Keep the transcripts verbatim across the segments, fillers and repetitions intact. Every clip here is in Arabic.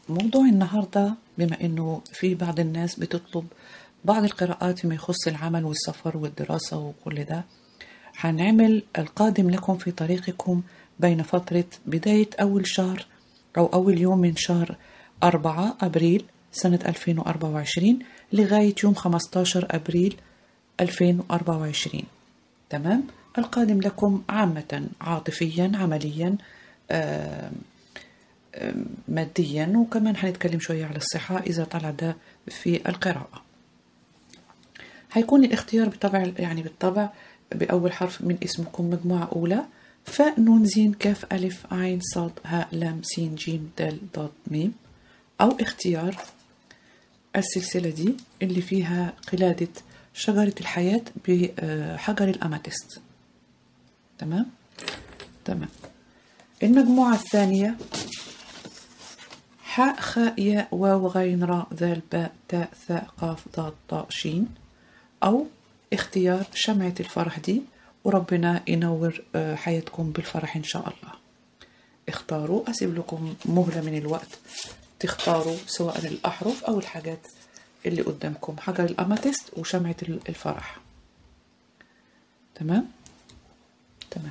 موضوع النهاردة بما أنه في بعض الناس بتطلب بعض القراءات فيما يخص العمل والسفر والدراسة وكل ده، هنعمل القادم لكم في طريقكم بين فترة بداية أول شهر أو أول يوم من شهر أربعة أبريل سنة ألفين وأربعة وعشرين لغاية يوم خمسة عشر أبريل ألفين وأربعة وعشرين. تمام؟ القادم لكم عامة عاطفيا عمليا آه ماديا، وكمان هنتكلم شوية على الصحة إذا طلع ده في القراءة. هيكون الاختيار بالطبع يعني بالطبع بأول حرف من اسمكم مجموعة أولى فاء نون زين كاف ألف عين صاد هاء لام سين جيم دال ضاد ميم، أو اختيار السلسلة دي اللي فيها قلادة شجرة الحياة بحجر الأماتيست. تمام؟ تمام. المجموعة الثانية حاء خاء ياء واو غين راء ذال باء تاء ثاء قاف ضاد طاء شين، أو اختيار شمعة الفرح دي وربنا ينور حياتكم بالفرح إن شاء الله. اختاروا، أسيب لكم مهلة من الوقت تختاروا سواء الأحرف أو الحاجات اللي قدامكم، حجر الأماتيست وشمعة الفرح. تمام؟ تمام.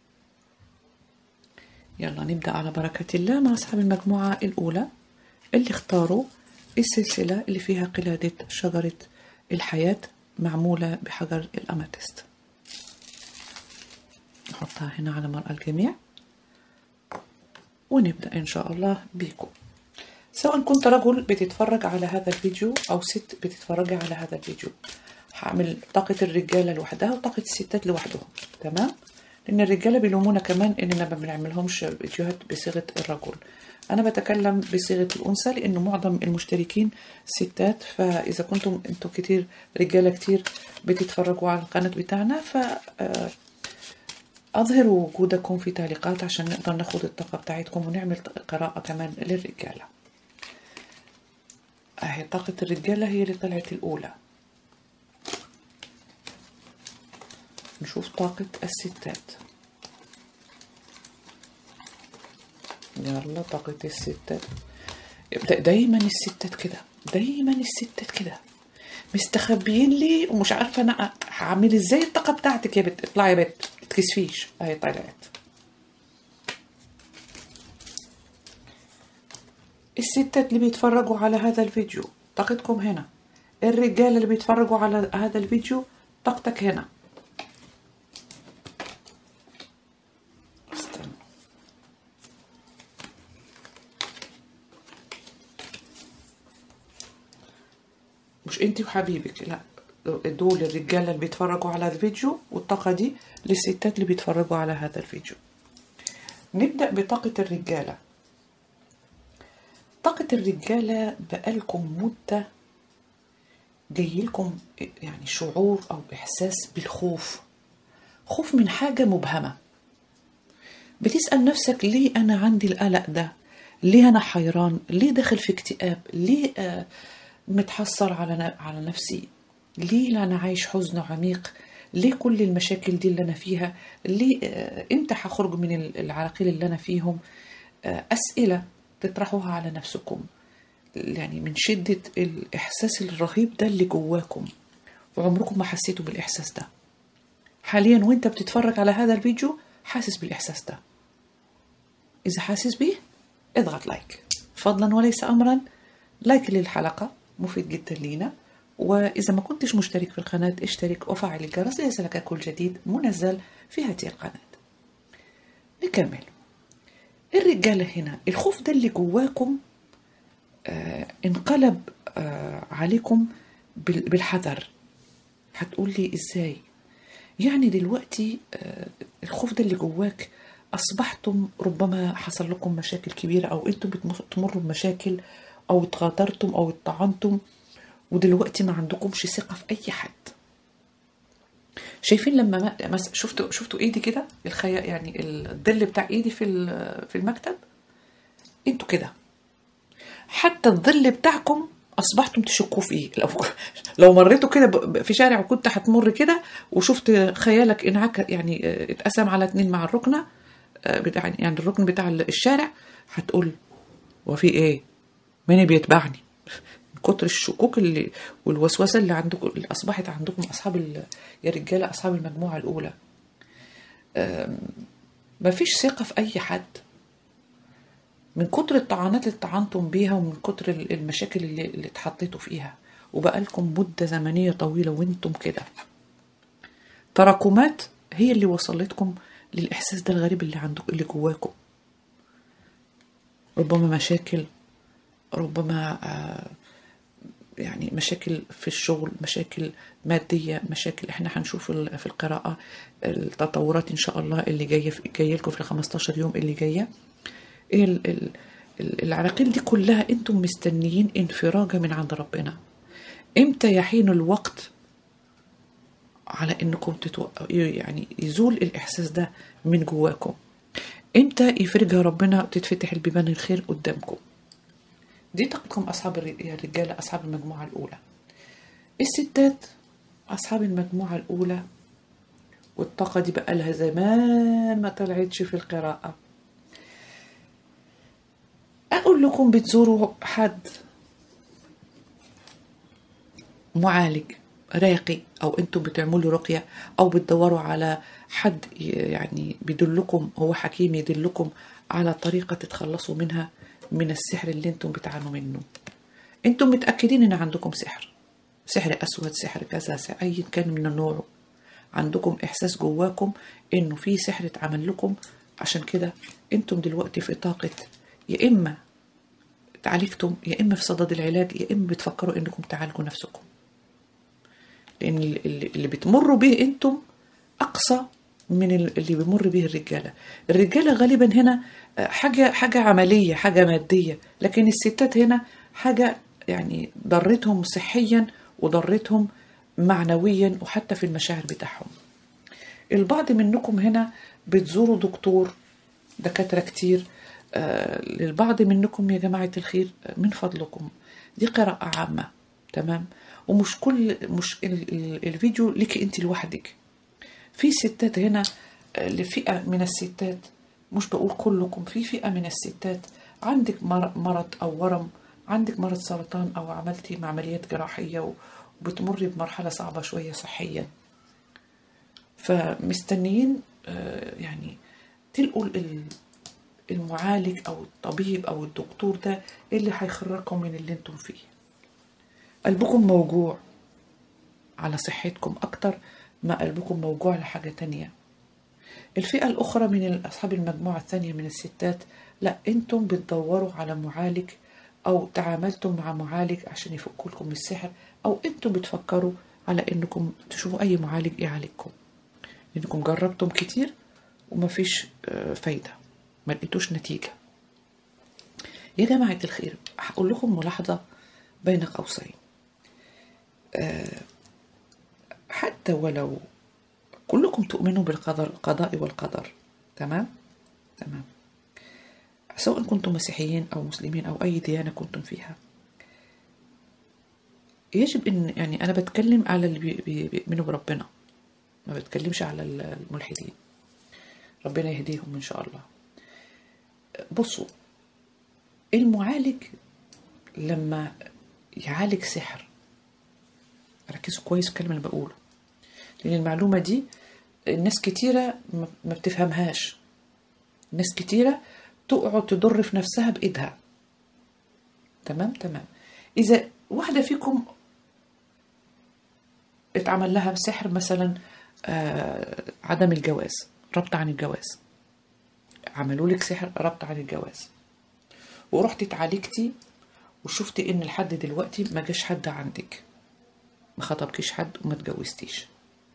يلا نبدأ على بركة الله مع أصحاب المجموعة الأولى اللي اختاروا السلسلة اللي فيها قلادة شجرة الحياة معمولة بحجر الأماتيست. نحطها هنا على مرأى الجميع ونبدأ إن شاء الله بيكم. سواء كنت رجل بتتفرج على هذا الفيديو أو ست بتتفرج على هذا الفيديو، هعمل طاقة الرجالة لوحدها وطاقة الستات لوحدهم. تمام؟ لأن الرجالة بيلومونا كمان إننا ما بنعملهمش فيديوهات بصيغة الرجل. أنا بتكلم بصيغة الأنثى لأنه معظم المشتركين ستات، فإذا كنتم أنتم كتير رجالة كتير بتتفرجوا على القناة بتاعنا فأظهروا وجودكم في تعليقات عشان نقدر ناخد الطاقة بتاعتكم ونعمل قراءة كمان للرجالة. أهي طاقة الرجالة هي اللي طلعت الأولى. نشوف طاقة الستات. يلا طاقة الستات. دايما الستات كده، دايما الستات كده مستخبيين لي ومش عارفة أنا هعمل ازاي الطاقة بتاعتك يا بت. اطلعي يا بت متكسفيش. اهي طلعت. الستات اللي بيتفرجوا على هذا الفيديو طاقتكم هنا. الرجال اللي بيتفرجوا على هذا الفيديو طاقتك هنا. استنى. مش انتي وحبيبك، لا، دول الرجال اللي بيتفرجوا على الفيديو والطاقة دي للستات اللي بيتفرجوا على هذا الفيديو. نبدأ بطاقة الرجالة. طاقة الرجالة بقالكم مدة جايلكم يعني شعور أو إحساس بالخوف، خوف من حاجة مبهمة. بتسأل نفسك ليه أنا عندي القلق ده؟ ليه أنا حيران؟ ليه داخل في اكتئاب؟ ليه آه متحسر على على نفسي؟ ليه أنا عايش حزن عميق؟ ليه كل المشاكل دي اللي أنا فيها؟ ليه آه إمتى هخرج من العراقيل اللي أنا فيهم؟ آه أسئلة تطرحوها على نفسكم، يعني من شدة الإحساس الرهيب ده اللي جواكم وعمركم ما حسيتوا بالإحساس ده. حاليا وانت بتتفرج على هذا الفيديو حاسس بالإحساس ده. إذا حاسس بيه اضغط لايك فضلا وليس أمرا. لايك للحلقة مفيد جدا لينا، وإذا ما كنتش مشترك في القناة اشترك وفعل الجرس ليصلك كل جديد منزل في هذه القناة. نكمل. الرجالة هنا الخوف ده اللي جواكم آه انقلب آه عليكم بالحذر. هتقول لي ازاي؟ يعني دلوقتي آه الخوف ده اللي جواك اصبحتم ربما حصل لكم مشاكل كبيرة او انتم بتمروا بمشاكل او اتغادرتم او اتطعنتم ودلوقتي ما عندكمش ثقة في اي حد. شايفين لما مثلا شفتوا شفتوا ايدي كده الخيال، يعني الظل بتاع ايدي في في المكتب، انتوا كده حتى الظل بتاعكم اصبحتم تشكوا فيه. لو لو مريتوا كده في شارع وكنت هتمر كده وشفت خيالك انعكس يعني اتقسم على اتنين مع الركنه بتاع يعني الركن بتاع الشارع، هتقول وفي ايه؟ مين بيتبعني؟ من كتر الشكوك اللي والوسوسة اللي عندكم، اللي أصبحت عندكم أصحاب ال... يا رجالة أصحاب المجموعة الأولى. مفيش ثقة في أي حد من كتر الطعنات اللي طعنتم بيها، ومن كتر المشاكل اللي, اللي اتحطيتوا فيها، وبقالكم مدة زمنية طويلة وانتم كده. تراكمات هي اللي وصلتكم للإحساس ده الغريب اللي عندكم، اللي جواكم. ربما مشاكل، ربما آه يعني مشاكل في الشغل، مشاكل مادية، مشاكل. احنا هنشوف في القراءة التطورات ان شاء الله اللي جاية جاية لكم في ال خمستاشر يوم اللي جاية. ايه العراقيل دي كلها انتم مستنيين انفراجة من عند ربنا. امتى يحين الوقت على انكم تتوقعوا، يعني يزول الاحساس ده من جواكم؟ امتى يفرجها ربنا وتتفتح البيبان الخير قدامكم؟ دي طاقتكم أصحاب الرجالة، أصحاب المجموعة الأولى. الستات أصحاب المجموعة الأولى، والطاقة دي بقى لها زمان ما طلعتش في القراءة. أقول لكم بتزوروا حد معالج راقي، أو أنتم بتعملوا رقية، أو بتدوروا على حد يعني بيدلكم، هو حكيم يدلكم على طريقة تتخلصوا منها من السحر اللي انتم بتعانوا منه. انتم متأكدين ان عندكم سحر، سحر اسود، سحر كذا، سحر اي كان من النوع. عندكم احساس جواكم انه في سحر اتعمل لكم. عشان كده انتم دلوقتي في طاقة يا اما تعالجتم، يا اما في صدد العلاج، يا اما بتفكروا انكم تعالجوا نفسكم. لان اللي بتمروا به انتم اقصى من اللي بيمر به الرجالة. الرجالة غالبا هنا حاجة حاجة عملية، حاجة مادية، لكن الستات هنا حاجة يعني ضرتهم صحيا وضرتهم معنويا، وحتى في المشاعر بتاعهم. البعض منكم هنا بتزوروا دكتور، دكاترة كتير. آه للبعض منكم يا جماعة الخير من فضلكم دي قراءة عامة، تمام؟ ومش كل مش الفيديو لك انت لوحدك. في ستات هنا لفئة من الستات، مش بقول كلكم، في فئة من الستات عندك مرض أو ورم، عندك مرض سرطان، أو عملتي عمليات جراحية وبتمري بمرحلة صعبة شوية صحيا، فمستنيين يعني تلقوا المعالج أو الطبيب أو الدكتور ده اللي هيخرجكم من اللي انتم فيه. قلبكم موجوع على صحتكم أكتر ما قلبكم موجوع لحاجة تانية. الفئة الأخرى من أصحاب المجموعة الثانية من الستات، لا انتم بتدوروا على معالج، أو تعاملتم مع معالج عشان يفك لكم السحر، أو انتم بتفكروا على انكم تشوفوا أي معالج يعالجكم، لأنكم جربتم كتير ومفيش فايدة، ما لقيتوش نتيجة. يا جماعة الخير، هقول لكم ملاحظة بين قوسين. حتى ولو كلكم تؤمنوا بالقدر، القضاء والقدر، تمام تمام سواء كنتم مسيحيين أو مسلمين أو أي ديانة كنتم فيها، يجب أن يعني أنا بتكلم على اللي بيؤمنوا بربنا، ما بتكلمش على الملحدين، ربنا يهديهم إن شاء الله. بصوا، المعالج لما يعالج سحر، ركزوا كويس الكلمة اللي بقوله، لأن المعلومة دي الناس كتيرة ما بتفهمهاش. ناس كتيرة تقعد تضر في نفسها بإيدها، تمام تمام إذا واحدة فيكم اتعمل لها سحر مثلا، آه عدم الجواز، ربط عن الجواز، عملوا لك سحر ربط عن الجواز، ورحتي اتعالجتي وشفتي ان لحد دلوقتي ما جاش حد عندك، ما خطبكيش حد وما تجوزتيش.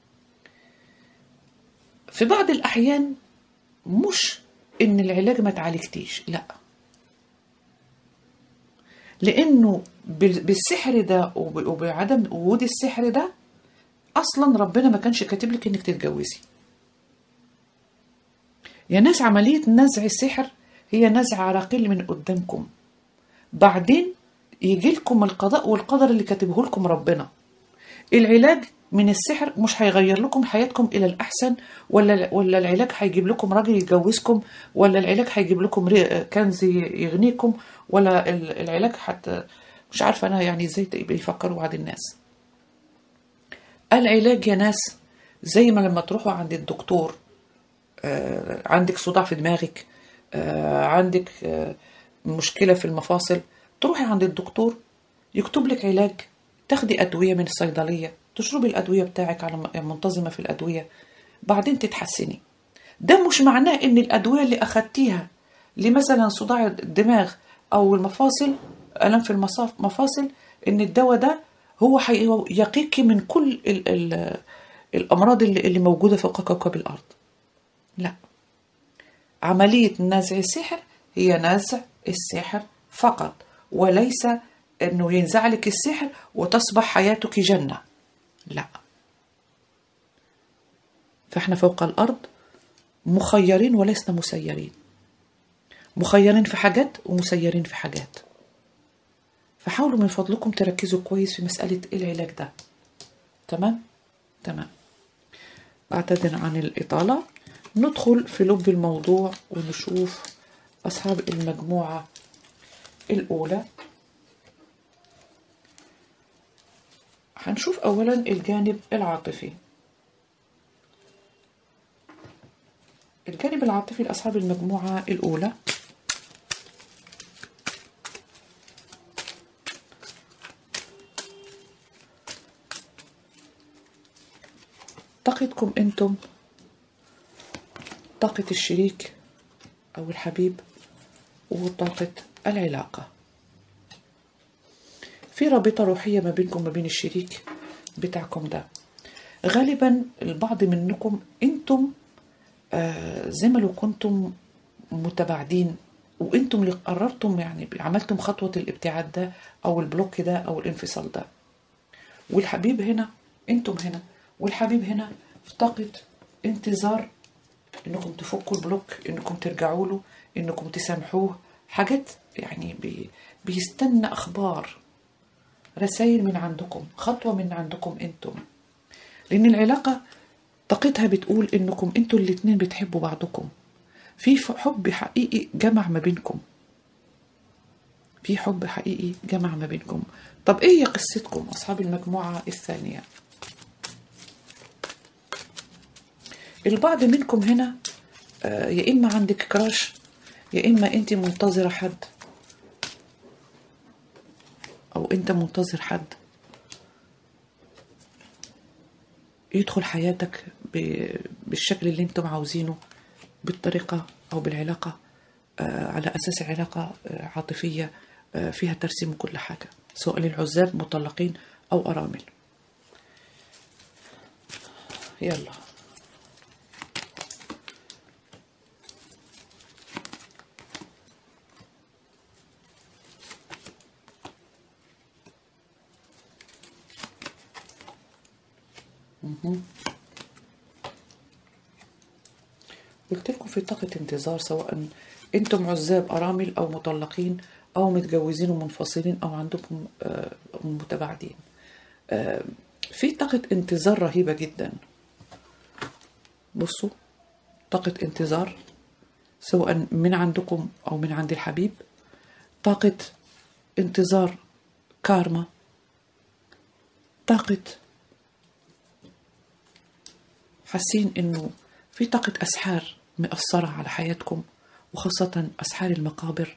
في بعض الأحيان مش إن العلاج ما تعالجتيش، لا، لأنه بالسحر ده وبعدم وجود السحر ده أصلا ربنا ما كانش كاتب لك إنك تتجوزي. يا ناس عملية نزع السحر هي نزع عراقيل من قدامكم، بعدين يجي لكم القضاء والقدر اللي كاتبه لكم ربنا. العلاج من السحر مش هيغير لكم حياتكم الى الاحسن، ولا ولا العلاج هيجيب لكم راجل يتجوزكم، ولا العلاج هيجيب لكم كنز يغنيكم، ولا العلاج حتى مش عارفه انا يعني ازاي بيفكروا بعض الناس. العلاج يا ناس زي ما لما تروحوا عند الدكتور، آه عندك صداع في دماغك، آه عندك آه مشكله في المفاصل، تروحي عند الدكتور يكتب لك علاج، تاخدي ادويه من الصيدليه، تشربي الادويه بتاعك على منتظمه في الادويه، بعدين تتحسني. ده مش معناه ان الادويه اللي اخدتيها لمثلا صداع الدماغ او المفاصل، الم في المفاصل، ان الدواء ده هو يقيك من كل ال ال الامراض اللي, اللي موجوده فوق كوكب الارض. لا، عمليه نزع السحر هي نزع السحر فقط، وليس انه ينزع لك السحر وتصبح حياتك جنه. لا، فاحنا فوق الارض مخيرين ولسنا مسيرين، مخيرين في حاجات ومسيرين في حاجات. فحاولوا من فضلكم تركزوا كويس في مسألة العلاج ده. تمام؟ تمام. أعتذر عن الإطالة، ندخل في لب الموضوع ونشوف أصحاب المجموعة الأولى. هنشوف أولا الجانب العاطفي. الجانب العاطفي لأصحاب المجموعة الأولى. طاقتكم أنتم، طاقة الشريك أو الحبيب، وطاقة العلاقة. في رابطة روحية ما بينكم وما بين الشريك بتاعكم ده. غالبا البعض منكم أنتم آه زي ما لو كنتم متباعدين، وانتم اللي قررتم يعني عملتم خطوة الابتعاد ده او البلوك ده او الانفصال ده، والحبيب هنا، انتم هنا والحبيب هنا في طاقة انتظار انكم تفكوا البلوك، انكم ترجعوا له، انكم تسامحوه، حاجات يعني بي بيستنى اخبار، رسائل من عندكم، خطوة من عندكم انتم. لان العلاقة طاقتها بتقول انكم انتوا الاتنين بتحبوا بعضكم، في حب حقيقي جمع ما بينكم، في حب حقيقي جمع ما بينكم. طب ايه هي قصتكم اصحاب المجموعة الثانية؟ البعض منكم هنا آه يا اما عندك كراش، يا اما انت منتظرة حد، او انت منتظر حد يدخل حياتك بالشكل اللي انتم عاوزينه، بالطريقة او بالعلاقة آه على اساس علاقة آه عاطفية آه فيها ترسيم كل حاجة، سواء للعزاب مطلقين او ارامل. يلا قلت لكم في طاقة انتظار، سواء انتم عزاب ارامل او مطلقين او متجوزين ومنفصلين او عندكم آه متباعدين. آه في طاقة انتظار رهيبة جدا. بصوا، طاقة انتظار سواء من عندكم او من عند الحبيب، طاقة انتظار كارما، طاقة حاسين انه في طاقة اسحار مأثرة على حياتكم، وخاصة اسحار المقابر.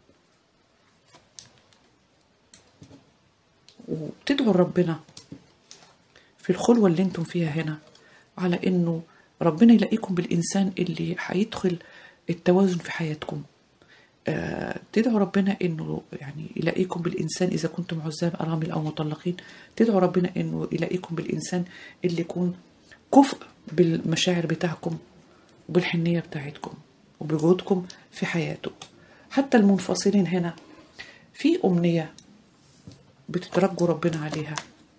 وتدعوا ربنا في الخلوة اللي انتم فيها هنا على انه ربنا يلاقيكم بالانسان اللي هيدخل التوازن في حياتكم. آه تدعوا ربنا انه يعني يلاقيكم بالانسان، اذا كنتم عزاب ارامل او مطلقين، تدعوا ربنا انه يلاقيكم بالانسان اللي يكون كفء بالمشاعر بتاعكم وبالحنية بتاعتكم وبجهودكم في حياته. حتى المنفصلين هنا في أمنية بتترجوا ربنا عليها،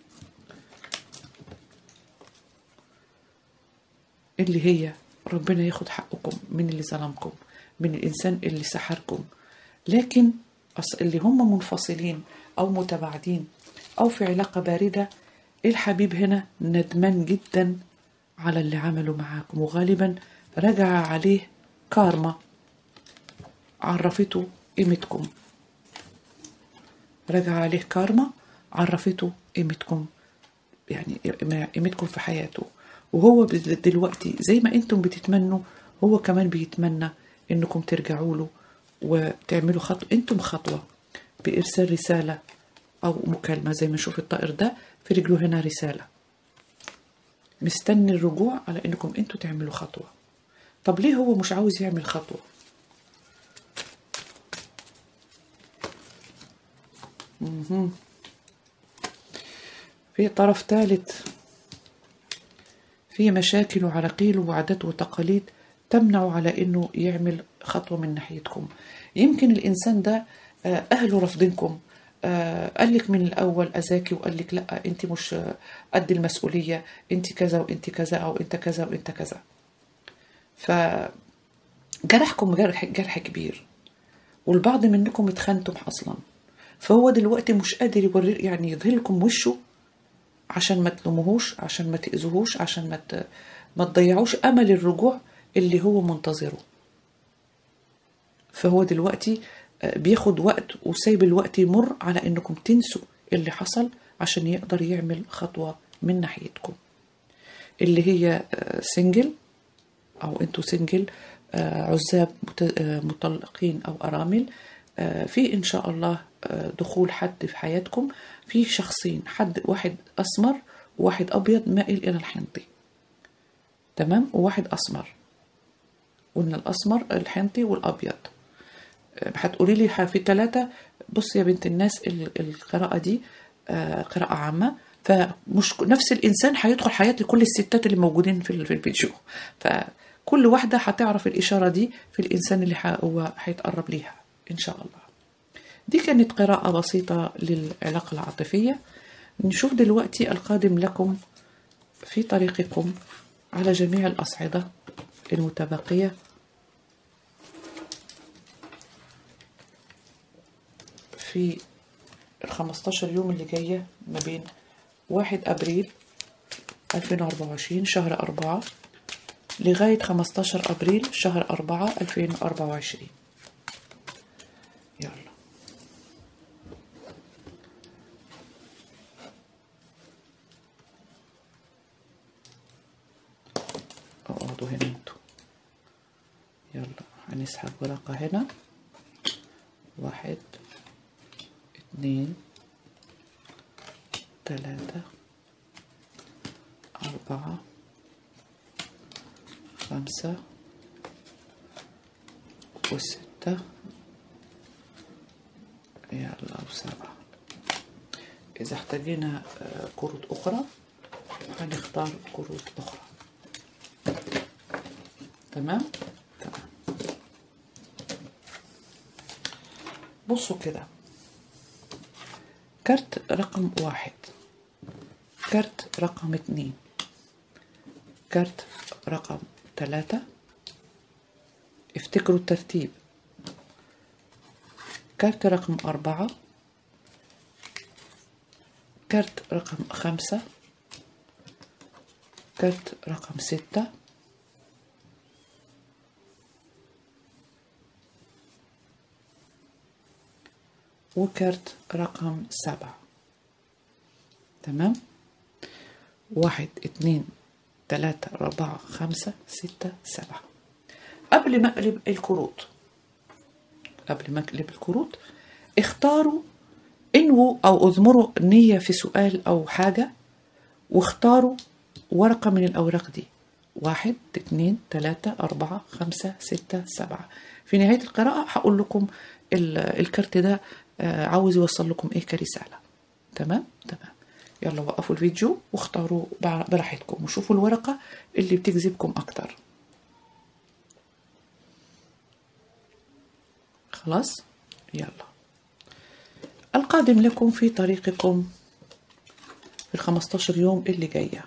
اللي هي ربنا ياخد حقكم من اللي ظلمكم، من الإنسان اللي سحركم. لكن اللي هم منفصلين أو متباعدين أو في علاقة باردة، الحبيب هنا ندمان جدا على اللي عمله معاكم، وغالبا رجع عليه كارما عرفته قيمتكم، رجع عليه كارما عرفته قيمتكم، يعني قيمتكم في حياته. وهو دلوقتي زي ما انتم بتتمنوا هو كمان بيتمنى انكم ترجعوا له وتعملوا خطوة، انتم خطوة بإرسال رسالة أو مكالمة. زي ما نشوف الطائر ده في رجله هنا رسالة، مستني الرجوع على انكم انتم تعملوا خطوة. طب ليه هو مش عاوز يعمل خطوة؟ مهم. في طرف ثالث، في مشاكل وعراقيل وعادات وتقاليد تمنعه على انه يعمل خطوة من ناحيتكم. يمكن الانسان ده اهله رافضينكم، قال لك من الاول اذاكي وقال لك لا انت مش قد المسؤولية، انت كذا وانت كذا او انت كذا وانت كذا، فجرحكم جرح جرح كبير، والبعض منكم اتخنتم اصلا. فهو دلوقتي مش قادر يوري يعني يظهر لكم وشه عشان ما تلوموهوش، عشان ما تأذوهوش، عشان ما ت... ما تضيعوش امل الرجوع اللي هو منتظره. فهو دلوقتي بياخد وقت وسايب الوقت يمر على انكم تنسوا اللي حصل عشان يقدر يعمل خطوة من ناحيتكم. اللي هي سنجل او انتوا سنجل، عزاب مطلقين او ارامل، في ان شاء الله دخول حد في حياتكم، في شخصين، حد واحد اسمر وواحد ابيض مائل الى الحنطي، تمام، وواحد اسمر. قلنا الاسمر الحنطي والابيض. هتقولي لي في ثلاثة. بص يا بنت الناس، القراءة دي قراءة عامة، فمش نفس الإنسان هيدخل حياة كل الستات اللي موجودين في الفيديو، فكل واحدة هتعرف الإشارة دي في الإنسان اللي هو هيتقرب ليها إن شاء الله. دي كانت قراءة بسيطة للعلاقة العاطفية. نشوف دلوقتي القادم لكم في طريقكم على جميع الأصعدة المتبقية في الخمستاشر يوم اللي جاية ما بين واحد أبريل ألفين وأربعة وعشرين شهر أربعة لغاية خمستاشر أبريل شهر أربعة ألفين وأربعة وعشرين. يلا اقعدوا هنا انتوا. يلا هنسحب ورقة هنا، واحد اتنين تلاتة أربعة خمسة وستة، يلا وسبعة. إذا احتاجينا كروت أخرى هنختار كروت أخرى. تمام تمام. بصوا كده، كارت رقم واحد، كارت رقم اتنين، كارت رقم تلاتة، افتكروا الترتيب، كارت رقم أربعة، كارت رقم خمسة، كارت رقم ستة، وكارت رقم سبعة. تمام، واحد اتنين تلاتة أربعة خمسة ستة سبعة. قبل ما أقلب الكروت قبل ما أقلب الكروت اختاروا، انووا أو اضمروا نية في سؤال أو حاجة، واختاروا ورقة من الأوراق دي، واحد اتنين تلاتة أربعة خمسة ستة سبعة. في نهاية القراءة هقول لكم الكارت ده عاوز يوصل لكم ايه كرسالة. تمام تمام. يلا وقفوا الفيديو واختاروا براحتكم وشوفوا الورقة اللي بتجذبكم اكتر. خلاص، يلا القادم لكم في طريقكم في الخمستاشر يوم اللي جاية.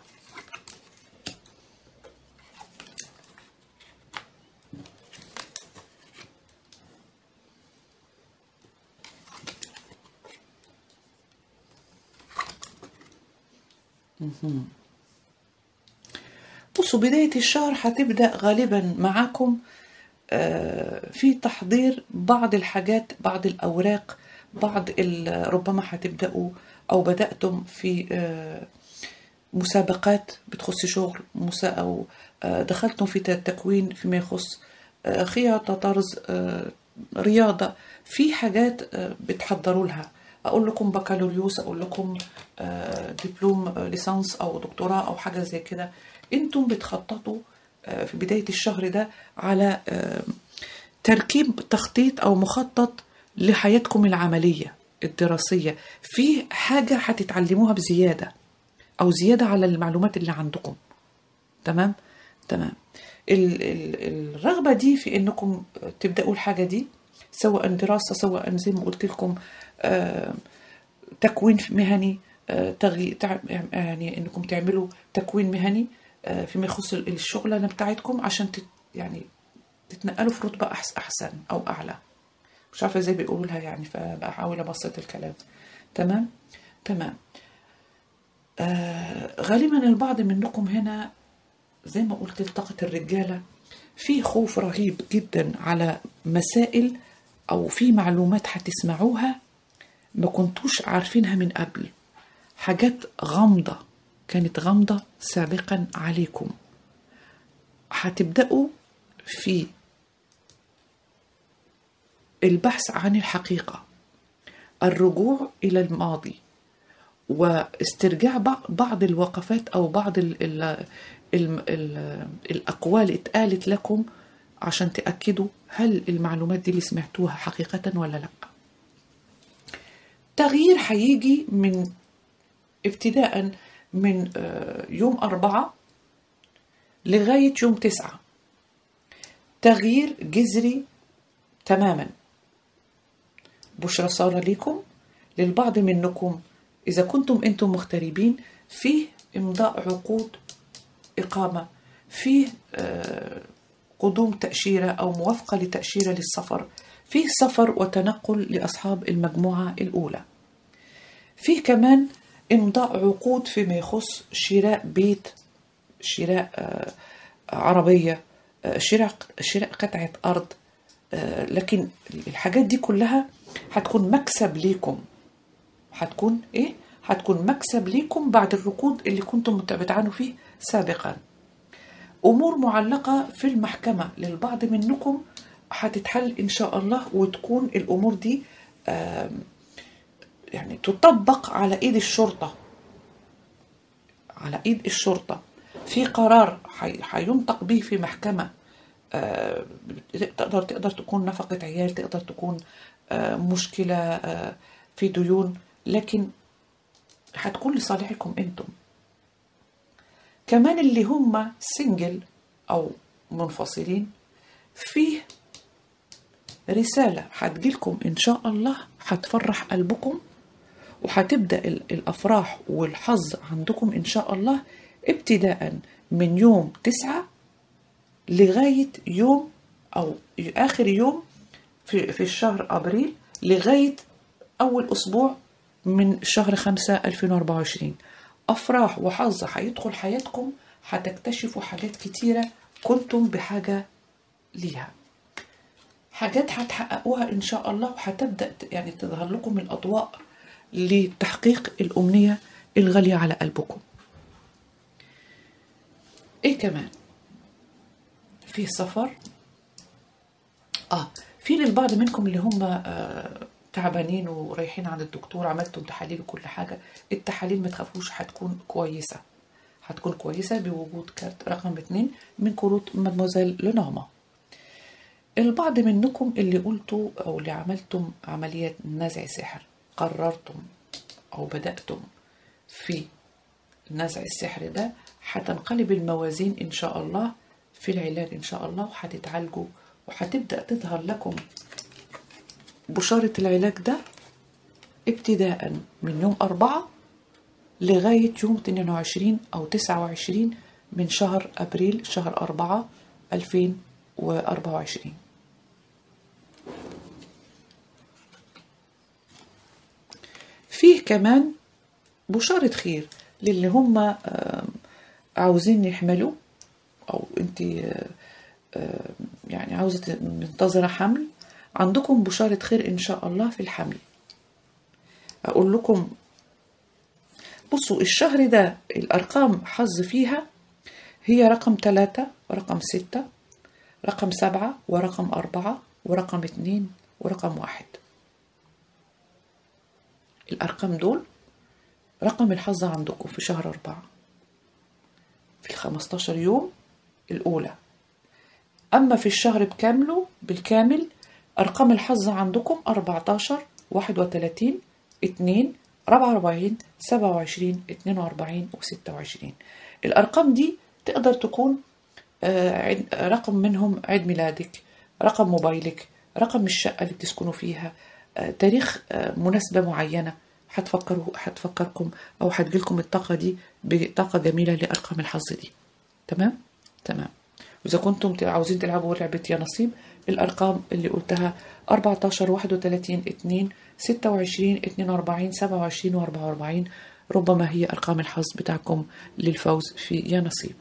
بصوا، بداية الشهر هتبدأ غالبا معاكم في تحضير بعض الحاجات، بعض الأوراق، بعض ربما هتبدأوا أو بدأتم في مسابقات بتخص شغل، أو دخلتم في تكوين فيما يخص خياطة، طرز، رياضة، في حاجات بتحضروا لها. أقول لكم بكالوريوس، أقول لكم دبلوم ليسانس أو دكتوراه أو حاجة زي كده. أنتم بتخططوا في بداية الشهر ده على تركيب تخطيط أو مخطط لحياتكم العملية الدراسية، في حاجة هتتعلموها بزيادة أو زيادة على المعلومات اللي عندكم. تمام تمام ال ال الرغبة دي في أنكم تبدأوا الحاجة دي، سواء دراسة، سواء زي ما قلت لكم آه تكوين مهني، آه تغي... يعني أنكم تعملوا تكوين مهني آه فيما يخص الشغلانة بتاعتكم، عشان تت... يعني تتنقلوا في رتبة أحسن أو أعلى. مش عارفة ازاي بيقولوا لها يعني، فبحاول أبسط الكلام. تمام تمام آه غالبا البعض منكم هنا زي ما قلت التقت الرجالة في خوف رهيب جدا على مسائل أو في معلومات هتسمعوها ما كنتوش عارفينها من قبل، حاجات غامضة كانت غامضة سابقا عليكم. هتبدأوا في البحث عن الحقيقة، الرجوع إلى الماضي، واسترجاع بعض الوقفات أو بعض ال ال ال ال الأقوال اتقالت لكم عشان تأكدوا هل المعلومات دي اللي سمعتوها حقيقة ولا لا. تغيير هيجي من ابتداء من يوم أربعة لغاية يوم تسعة، تغيير جذري تماما. بشرى صار لكم للبعض منكم إذا كنتم أنتم مغتربين، فيه إمضاء عقود إقامة، فيه قدوم تأشيرة أو موافقة لتأشيرة للسفر، فيه سفر وتنقل لأصحاب المجموعة الأولى، فيه كمان إمضاء عقود فيما يخص شراء بيت، شراء عربية، شراء شراء قطعة أرض. لكن الحاجات دي كلها هتكون مكسب ليكم، هتكون إيه؟ هتكون مكسب ليكم بعد الركود اللي كنتم بتعانوا فيه سابقا. أمور معلقة في المحكمة للبعض منكم هتتحل إن شاء الله، وتكون الأمور دي يعني تطبق على إيد الشرطة، على إيد الشرطة. في قرار هينطق به في محكمة، تقدر تقدر تكون نفقة عيال، تقدر تكون مشكلة في ديون، لكن هتكون لصالحكم انتم. كمان اللي هم سنجل او منفصلين، فيه رسالة هتجيلكم ان شاء الله هتفرح قلبكم، وهتبدأ الافراح والحظ عندكم ان شاء الله ابتداء من يوم تسعة لغاية يوم او اخر يوم في, في الشهر ابريل، لغاية اول اسبوع من شهر خمسة ألفين وأربعة وعشرين. أفراح وحظ هيدخل حياتكم، هتكتشفوا حاجات كتيرة كنتم بحاجة ليها، حاجات هتحققوها إن شاء الله، وهتبدأ يعني تظهر لكم الأضواء لتحقيق الأمنية الغالية على قلبكم. إيه كمان؟ في سفر، آه في للبعض منكم اللي هم آه تعبانين ورايحين عند الدكتور، عملتم تحاليل وكل حاجة، التحاليل ما تخافوش هتكون كويسة، هتكون كويسة بوجود كارت رقم اتنين من كروت مادموزيل لونورما. البعض منكم اللي قلتوا أو اللي عملتم عمليات نزع سحر، قررتم أو بدأتم في نزع السحر ده، هتنقلب الموازين إن شاء الله في العلاج إن شاء الله، وهتتعالجوا وهتبدأ تظهر لكم بشارة العلاج ده ابتداء من يوم أربعة لغاية يوم اثنين وعشرين أو تسعة وعشرين من شهر أبريل، شهر أربعة ألفين وأربعة وعشرين. فيه كمان بشارة خير للي هم عاوزين يحملوا، أو أنت يعني عاوزة منتظرة حمل، عندكم بشارة خير إن شاء الله في الحمل. أقول لكم بصوا، الشهر ده الأرقام حظ فيها هي رقم ثلاثة ورقم ستة، رقم سبعة ورقم أربعة ورقم اتنين ورقم واحد. الأرقام دول رقم الحظ عندكم في شهر أربعة في الخمستاشر يوم الأولى. أما في الشهر بكامله بالكامل أرقام الحظ عندكم أربعتاشر، واحد وتلاتين، اتنين، أربعة وأربعين، سبعة وعشرين، اتنين وأربعين، وستة وعشرين. الأرقام دي تقدر تكون رقم منهم عيد ميلادك، رقم موبايلك، رقم الشقة اللي بتسكنوا فيها، تاريخ مناسبة معينة هتفكروا هتفكركم أو هتجيلكم الطاقة دي بطاقة جميلة لأرقام الحظ دي. تمام تمام. وإذا كنتم عاوزين تلعبوا لعبة يا نصيب، الأرقام اللي قلتها أربعتاشر، واحد وتلاتين، اتنين، ستة وعشرين، اتنين وأربعين، سبعة وعشرين، وأربعة وأربعين ربما هي أرقام الحظ بتاعكم للفوز في يا نصيب.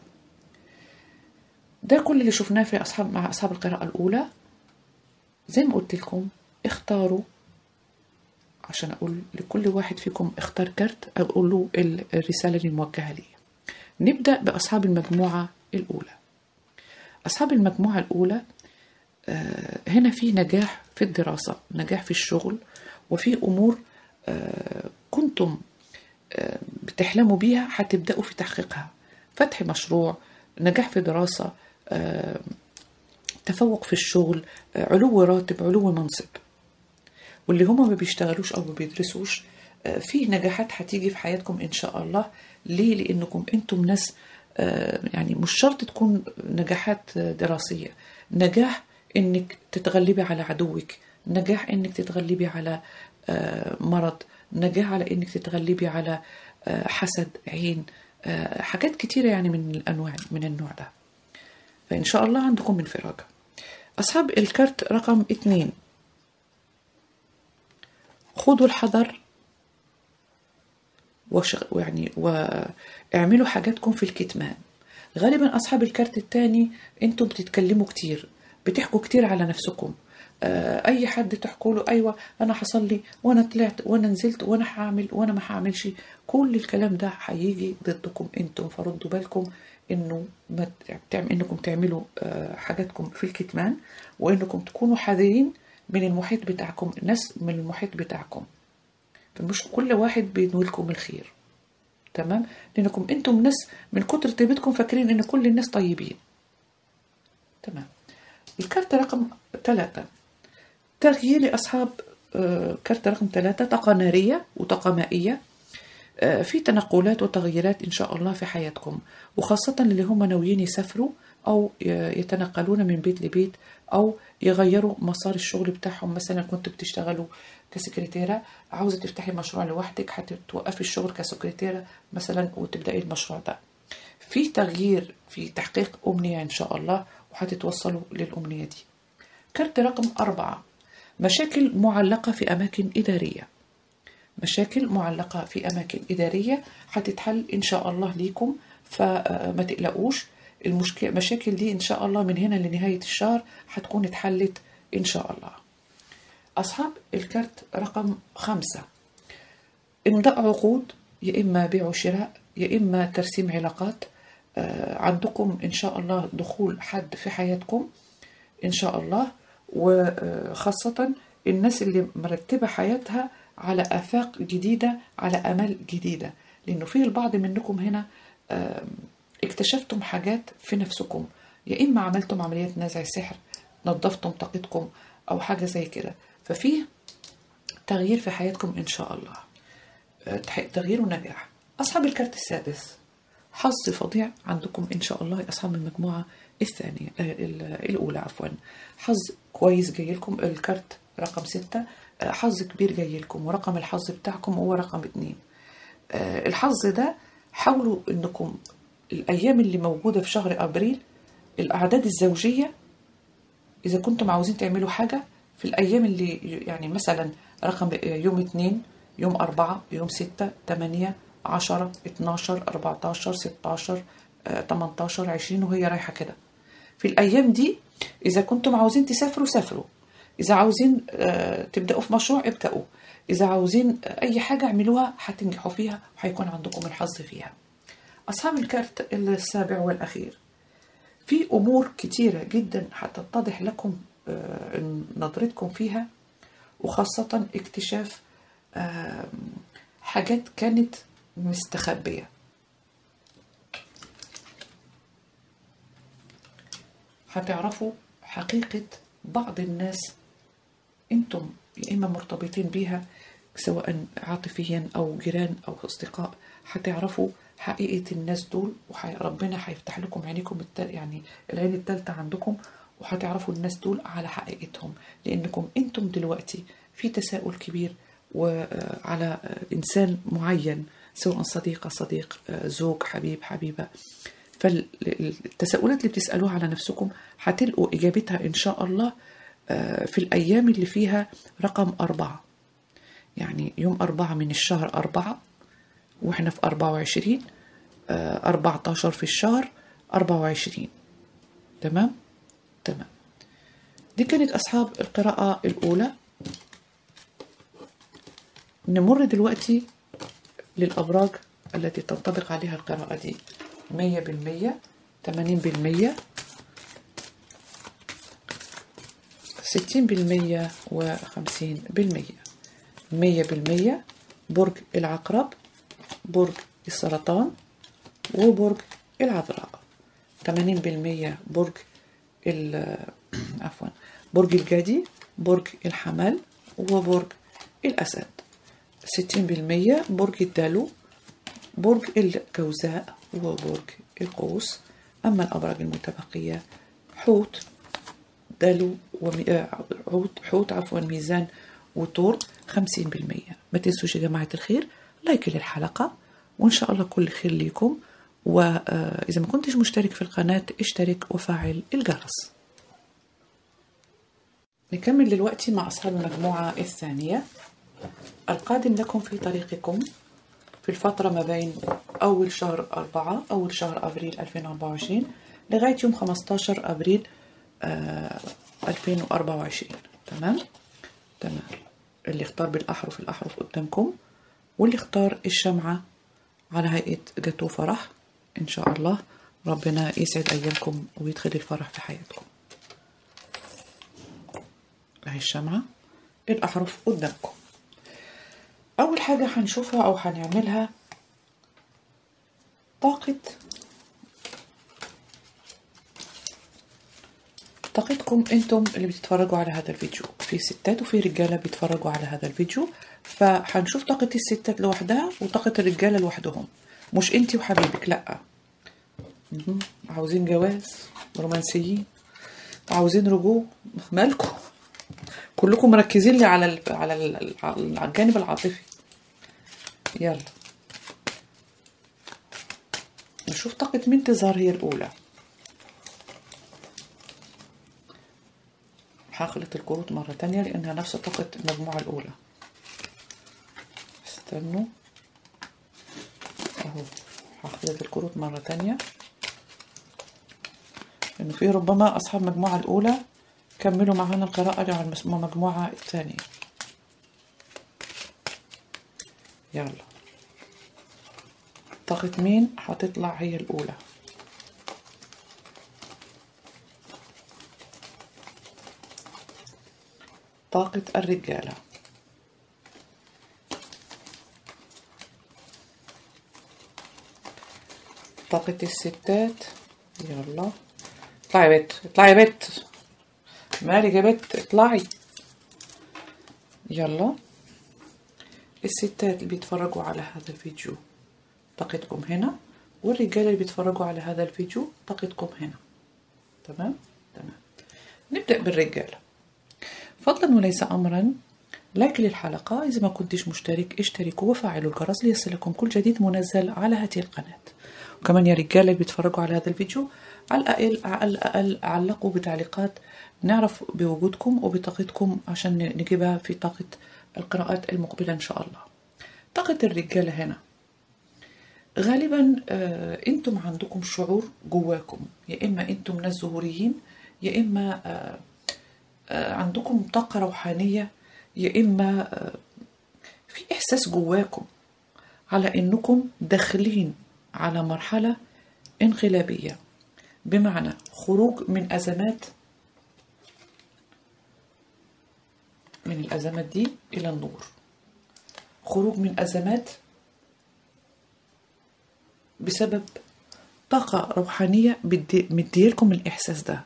ده كل اللي شفناه في أصحاب مع أصحاب القراءة الأولى. زي ما قلت لكم اختاروا، عشان أقول لكل واحد فيكم اختار كارت أقول له الرسالة اللي موجهة لي. نبدأ بأصحاب المجموعة الأولى. أصحاب المجموعة الأولى آه هنا في نجاح في الدراسة، نجاح في الشغل، وفي أمور آه كنتم آه بتحلموا بيها هتبدأوا في تحقيقها. فتح مشروع، نجاح في دراسة، آه تفوق في الشغل، آه علو راتب، علو منصب. واللي هما ما بيشتغلوش أو ما بيدرسوش آه في نجاحات هتيجي في حياتكم إن شاء الله. ليه؟ لأنكم أنتم ناس آه يعني مش شرط تكون نجاحات دراسية، نجاح إنك تتغلبي على عدوك، نجاح إنك تتغلبي على آه مرض، نجاح على إنك تتغلبي على آه حسد، عين، آه حاجات كتيرة يعني من الأنواع من النوع ده. فإن شاء الله عندكم انفراج. أصحاب الكارت رقم اتنين، خدوا الحذر وشغ... يعني واعملوا حاجاتكم في الكتمان. غالبا أصحاب الكارت التاني أنتم بتتكلموا كتير، بتحكوا كتير على نفسكم. آه أي حد تحكوا له أيوة أنا حصل لي وأنا طلعت وأنا نزلت وأنا هعمل وأنا ما هعملش، كل الكلام ده هيجي ضدكم أنتم. فردوا بالكم إنه ما تعمل إنكم تعملوا آه حاجاتكم في الكتمان، وإنكم تكونوا حذرين من المحيط بتاعكم، الناس من المحيط بتاعكم. فمش كل واحد بينوي لكم الخير. تمام؟ لأنكم أنتم ناس من كتر طيبتكم فاكرين إن كل الناس طيبين. تمام. الكارت رقم ثلاثة، تغيير أصحاب آه كارت رقم ثلاثة، طاقة نارية وطاقة مائية. آه في تنقلات وتغييرات إن شاء الله في حياتكم، وخاصة اللي هم ناويين يسافروا أو يتنقلون من بيت لبيت أو يغيروا مسار الشغل بتاعهم. مثلا كنت بتشتغلوا كسكرتيرة، عاوزة تفتحي مشروع لوحدك، هتوقفي الشغل كسكرتيرة مثلا وتبدأي المشروع ده. في تغيير في تحقيق أمنية إن شاء الله، وهتتوصلوا للأمنية دي. كارت رقم أربعة، مشاكل معلقة في أماكن إدارية. مشاكل معلقة في أماكن إدارية هتتحل إن شاء الله ليكم، فما تقلقوش. المشكلة مشاكل دي إن شاء الله من هنا لنهاية الشهر هتكون اتحلت إن شاء الله. أصحاب الكارت رقم خمسة، امضاء عقود، يا إما بيع وشراء يا إما ترسيم علاقات. آه عندكم إن شاء الله دخول حد في حياتكم إن شاء الله، وخاصة الناس اللي مرتبة حياتها على آفاق جديدة، على أمل جديدة. لأنه في البعض منكم هنا آه اكتشفتم حاجات في نفسكم، يا إما عملتم عمليات نزع سحر، نظفتم طاقتكم أو حاجة زي كده. ففيه تغيير في حياتكم إن شاء الله، تغيير ونجاح. أصحاب الكارت السادس، حظ فظيع عندكم إن شاء الله. أصحاب المجموعة الثانية الأولى عفوا، حظ كويس جاي لكم. الكارت رقم ستة، حظ كبير جاي لكم، ورقم الحظ بتاعكم هو رقم اتنين. الحظ ده حاولوا إنكم الأيام اللي موجودة في شهر أبريل، الأعداد الزوجية، إذا كنتم عاوزين تعملوا حاجة في الأيام اللي يعني مثلا رقم يوم اتنين، يوم أربعة، يوم ستة، تمانية، عشرة اتناشر اربعتاشر ستاشر تمنتاشر عشرين وهي رايحة كده. في الأيام دي إذا كنتم عاوزين تسافروا سافروا، إذا عاوزين تبدأوا في مشروع ابدأوا، إذا عاوزين أي حاجة اعملوها هتنجحوا فيها وهيكون عندكم الحظ فيها. أصحاب الكارت السابع والأخير، في أمور كتيرة جدا هتتضح لكم نظرتكم فيها، وخاصة اكتشاف حاجات كانت مستخبية. هتعرفوا حقيقة بعض الناس انتم يا اما مرتبطين بيها سواء عاطفيا او جيران او اصدقاء. هتعرفوا حقيقة الناس دول، وربنا هيفتح لكم عينيكم التل... يعني العين التالتة عندكم، وهتعرفوا الناس دول على حقيقتهم، لانكم انتم دلوقتي في تساؤل كبير وعلى انسان معين، سواء صديقة صديق زوج حبيب حبيبة. فالتساؤلات اللي بتسألوها على نفسكم هتلقوا إجابتها إن شاء الله في الأيام اللي فيها رقم أربعة، يعني يوم أربعة من الشهر أربعة، وإحنا في أربعة وعشرين، أربعتاشر في الشهر أربعة وعشرين. تمام؟ تمام. دي كانت أصحاب القراءة الأولى. نمر دلوقتي للأبراج التي تنطبق عليها القراءة دي مية بالمية، تمانين بالمية، ستين بالمية، وخمسين بالمية. مية بالمية برج العقرب، برج السرطان، وبرج العذراء. تمانين بالمية برج عفوا برج الجدي، برج الحمل، وبرج الأسد. ستين بالمية برج الدلو، برج الجوزاء، وبرج القوس. أما الأبراج المتبقية حوت، دلو، ومي... حوت حوت عفوا ميزان، وطور. خمسين بالمية. ما تنسوش يا جماعة الخير لايك للحلقة، وإن شاء الله كل خير ليكم. وإذا ما كنتش مشترك في القناة اشترك وفعل الجرس. نكمل دلوقتي مع أصحاب المجموعة الثانية. القادم لكم في طريقكم في الفترة ما بين أول شهر أربعة أول شهر أبريل ألفين وأربعة وعشرين لغاية يوم خمستاشر أبريل آه ألفين وأربعة وعشرين. تمام؟ تمام. اللي اختار بالأحرف الأحرف قدامكم، واللي اختار الشمعة على هيئة جاتو فرح، إن شاء الله ربنا يسعد أيامكم ويدخل الفرح في حياتكم. هاي الشمعة، الأحرف قدامكم. أول حاجة هنشوفها أو هنعملها طاقة طاقتكم انتم اللي بتتفرجوا على هذا الفيديو. في ستات وفي رجالة بيتفرجوا على هذا الفيديو، فهنشوف طاقة الستات لوحدها وطاقة الرجالة لوحدهم، مش انتي وحبيبك، لأ. عاوزين جواز، رومانسيين، عاوزين رجوع، مالكم كلكم مركزين لي على ال على ال على الجانب العاطفي. يلا نشوف طاقة مين تظهر هي الأولى. هخلط الكروت مرة تانية لأنها نفس طاقة المجموعة الأولى. استنوا أهو، هخلط الكروت مرة تانية لأنه في ربما أصحاب المجموعة الأولى كملوا معانا القراءة على المجموعة الثانية. يلا طاقة مين هتطلع هي الأولى؟ طاقة الرجالة. طاقة الستات. يلا اطلعي يا بت، اطلعي يا بت، مالك يا بت، اطلعي. يلا الستات اللي بيتفرجوا على هذا الفيديو طاقتكم هنا، والرجال اللي بيتفرجوا على هذا الفيديو طاقتكم هنا. تمام تمام. نبدأ بالرجالة. فضلا وليس أمرا لايك للحلقة. إذا ما كنتش مشترك اشتركوا وفعلوا الجرس ليصلكم كل جديد منزل على هذه القناة. وكمان يا رجال اللي بيتفرجوا على هذا الفيديو على الأقل على الأقل علقوا بتعليقات نعرف بوجودكم وبطاقتكم عشان نجيبها في طاقة القراءات المقبلة إن شاء الله. طاقة الرجالة هنا غالبا آه انتم عندكم شعور جواكم، يا اما انتم ناس ظهوريين، يا اما آه آه عندكم طاقة روحانية، يا اما آه في احساس جواكم على انكم داخلين على مرحلة انقلابية، بمعنى خروج من ازمات، من الازمات دي الى النور، خروج من ازمات بسبب طاقة روحانية مديلكم الإحساس ده.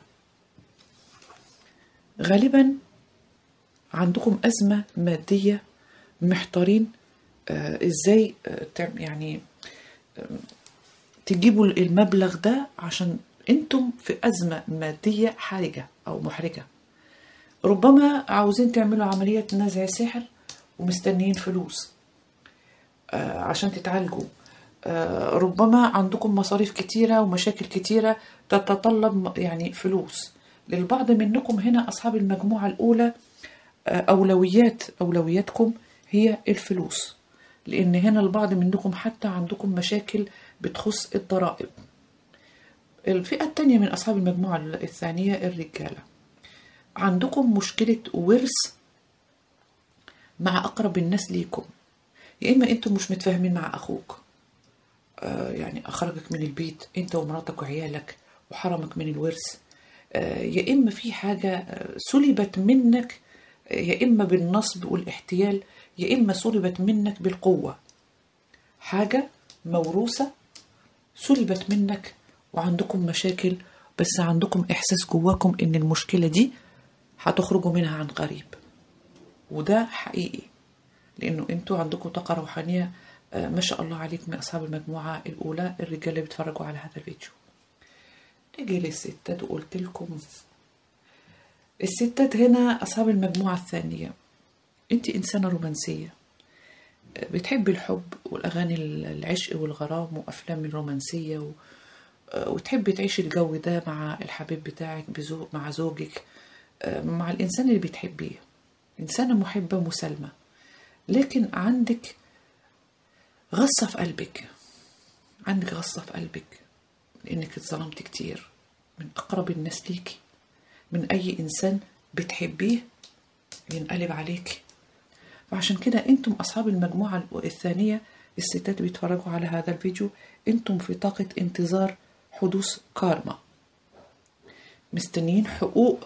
غالبا عندكم أزمة مادية، محتارين آه إزاي آه يعني آه تجيبوا المبلغ ده، عشان أنتم في أزمة مادية حرجة أو محرجة. ربما عاوزين تعملوا عملية نزع سحر ومستنيين فلوس آه عشان تتعالجوا. آه ربما عندكم مصاريف كتيرة ومشاكل كتيرة تتطلب يعني فلوس. للبعض منكم هنا أصحاب المجموعة الأولى آه أولويات أولوياتكم هي الفلوس، لأن هنا البعض منكم حتى عندكم مشاكل بتخص الضرائب. الفئة التانية من أصحاب المجموعة الثانية الرجالة، عندكم مشكلة ورث مع أقرب الناس ليكم، يا إما أنتم مش متفاهمين مع أخوك، آه يعني أخرجك من البيت أنت ومراتك وعيالك وحرمك من الورث، آه يا إما في حاجة آه سلبت منك، آه يا إما بالنصب والاحتيال، يا إما سلبت منك بالقوة. حاجة موروثة سلبت منك وعندكم مشاكل، بس عندكم إحساس جواكم إن المشكلة دي هتخرجوا منها عن قريب، وده حقيقي، لأنه أنتوا عندكم طاقة روحانية آه ما شاء الله عليك من أصحاب المجموعة الأولى الرجال اللي بيتفرجوا على هذا الفيديو. نيجي للستات، وقلت لكم الستات هنا أصحاب المجموعة الثانية، أنت إنسانة رومانسية، آه بتحبي الحب والأغاني العشق والغرام وأفلام الرومانسية و... آه وتحبي تعيشي الجو ده مع الحبيب بتاعك، بزوج مع زوجك، آه مع الإنسان اللي بتحبيه، إنسانة محبة مسالمة. لكن عندك غصة في قلبك، عندك غصة في قلبك لأنك اتظلمت كتير من أقرب الناس ليكي، من أي إنسان بتحبيه ينقلب عليك. فعشان كده أنتم أصحاب المجموعة الثانية، الستات بيتفرجوا على هذا الفيديو، أنتم في طاقة انتظار حدوث كارما، مستنيين حقوق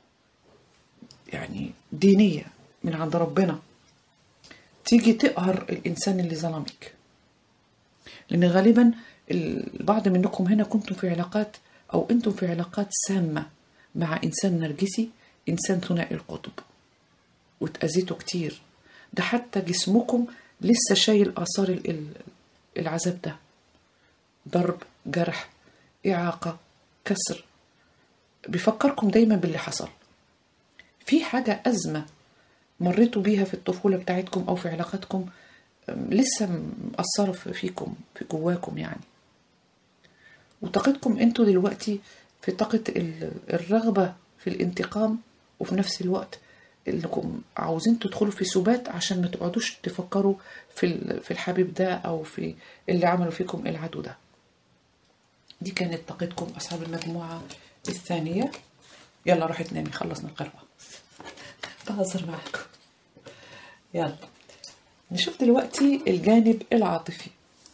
يعني دينية من عند ربنا تيجي تقهر الإنسان اللي ظلمك. لأن غالبا البعض منكم هنا كنتم في علاقات أو أنتم في علاقات سامة مع إنسان نرجسي، إنسان ثنائي القطب، وتأذيته كتير، ده حتى جسمكم لسه شايل آثار العذاب ده، ضرب، جرح، إعاقة، كسر، بيفكركم دايما باللي حصل. في حاجة أزمة مريتوا بيها في الطفولة بتاعتكم أو في علاقاتكم لسه مأثرة فيكم، في جواكم يعني. وطاقتكم انتوا دلوقتي في طاقة الرغبة في الانتقام، وفي نفس الوقت انكم عاوزين تدخلوا في سبات عشان ما تقعدوش تفكروا في في الحبيب ده او في اللي عملوا فيكم العدو ده. دي كانت طاقتكم أصحاب المجموعة الثانية. يلا روحي تنامي، خلصنا القراءة، بهزر معاكم. يلا نشوف دلوقتي الجانب العاطفي.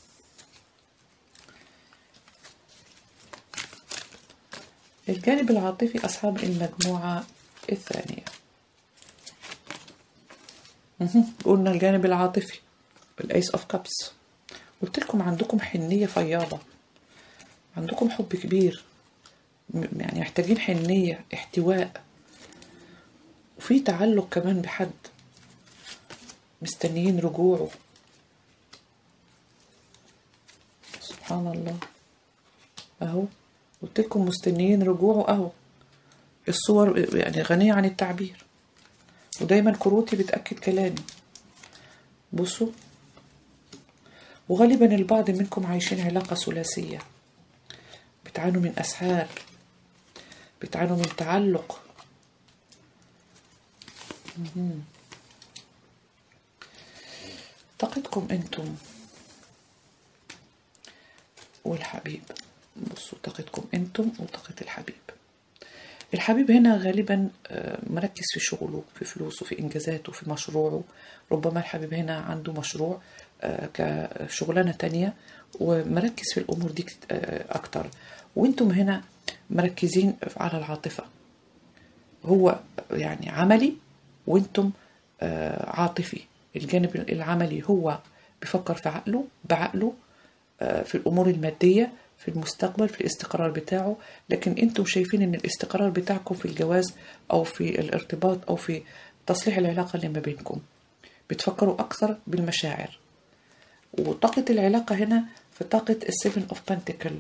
الجانب العاطفي أصحاب المجموعة الثانية، قلنا الجانب العاطفي الأيس أوف كابس، قلت لكم عندكم حنية فياضة، عندكم حب كبير، يعني محتاجين حنية، احتواء، وفي تعلق كمان بحد، مستنيين رجوعه. سبحان الله، اهو قلت لكم مستنيين رجوعه، اهو الصور يعني غنية عن التعبير، ودايما كروتي بتأكد كلامي. بصوا، وغالبا البعض منكم عايشين علاقة ثلاثية، بتعانوا من أسحار، بتعانوا من تعلق. طاقتكم انتم والحبيب. بصوا طاقتكم انتم وطاقة الحبيب. الحبيب هنا غالبا مركز في شغله، في فلوسه، في انجازاته، في مشروعه. ربما الحبيب هنا عنده مشروع كشغلانة تانية ومركز في الامور دي اكتر، وانتم هنا مركزين على العاطفة. هو يعني عملي وانتم عاطفي. الجانب العملي هو بيفكر في عقله بعقله في الامور المادية، في المستقبل، في الاستقرار بتاعه. لكن انتم شايفين ان الاستقرار بتاعكم في الجواز او في الارتباط او في تصليح العلاقة اللي ما بينكم. بتفكروا اكثر بالمشاعر. وطاقة العلاقة هنا في طاقة السيفن اوف بنتكل،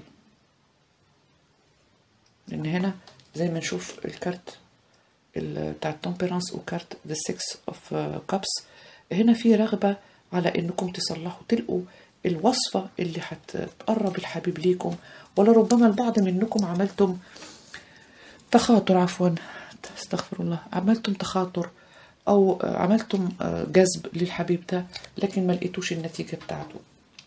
لان هنا زي ما نشوف الكارت بتاع التمبرانس وكارت ذا سكس اوف كابس، هنا في رغبة على انكم تصلحوا، تلقوا الوصفة اللي هتقرب الحبيب ليكم. ولا ربما البعض منكم عملتم تخاطر، عفوا استغفر الله، عملتم تخاطر او عملتم جذب للحبيب ده لكن ما لقيتوش النتيجة بتاعته.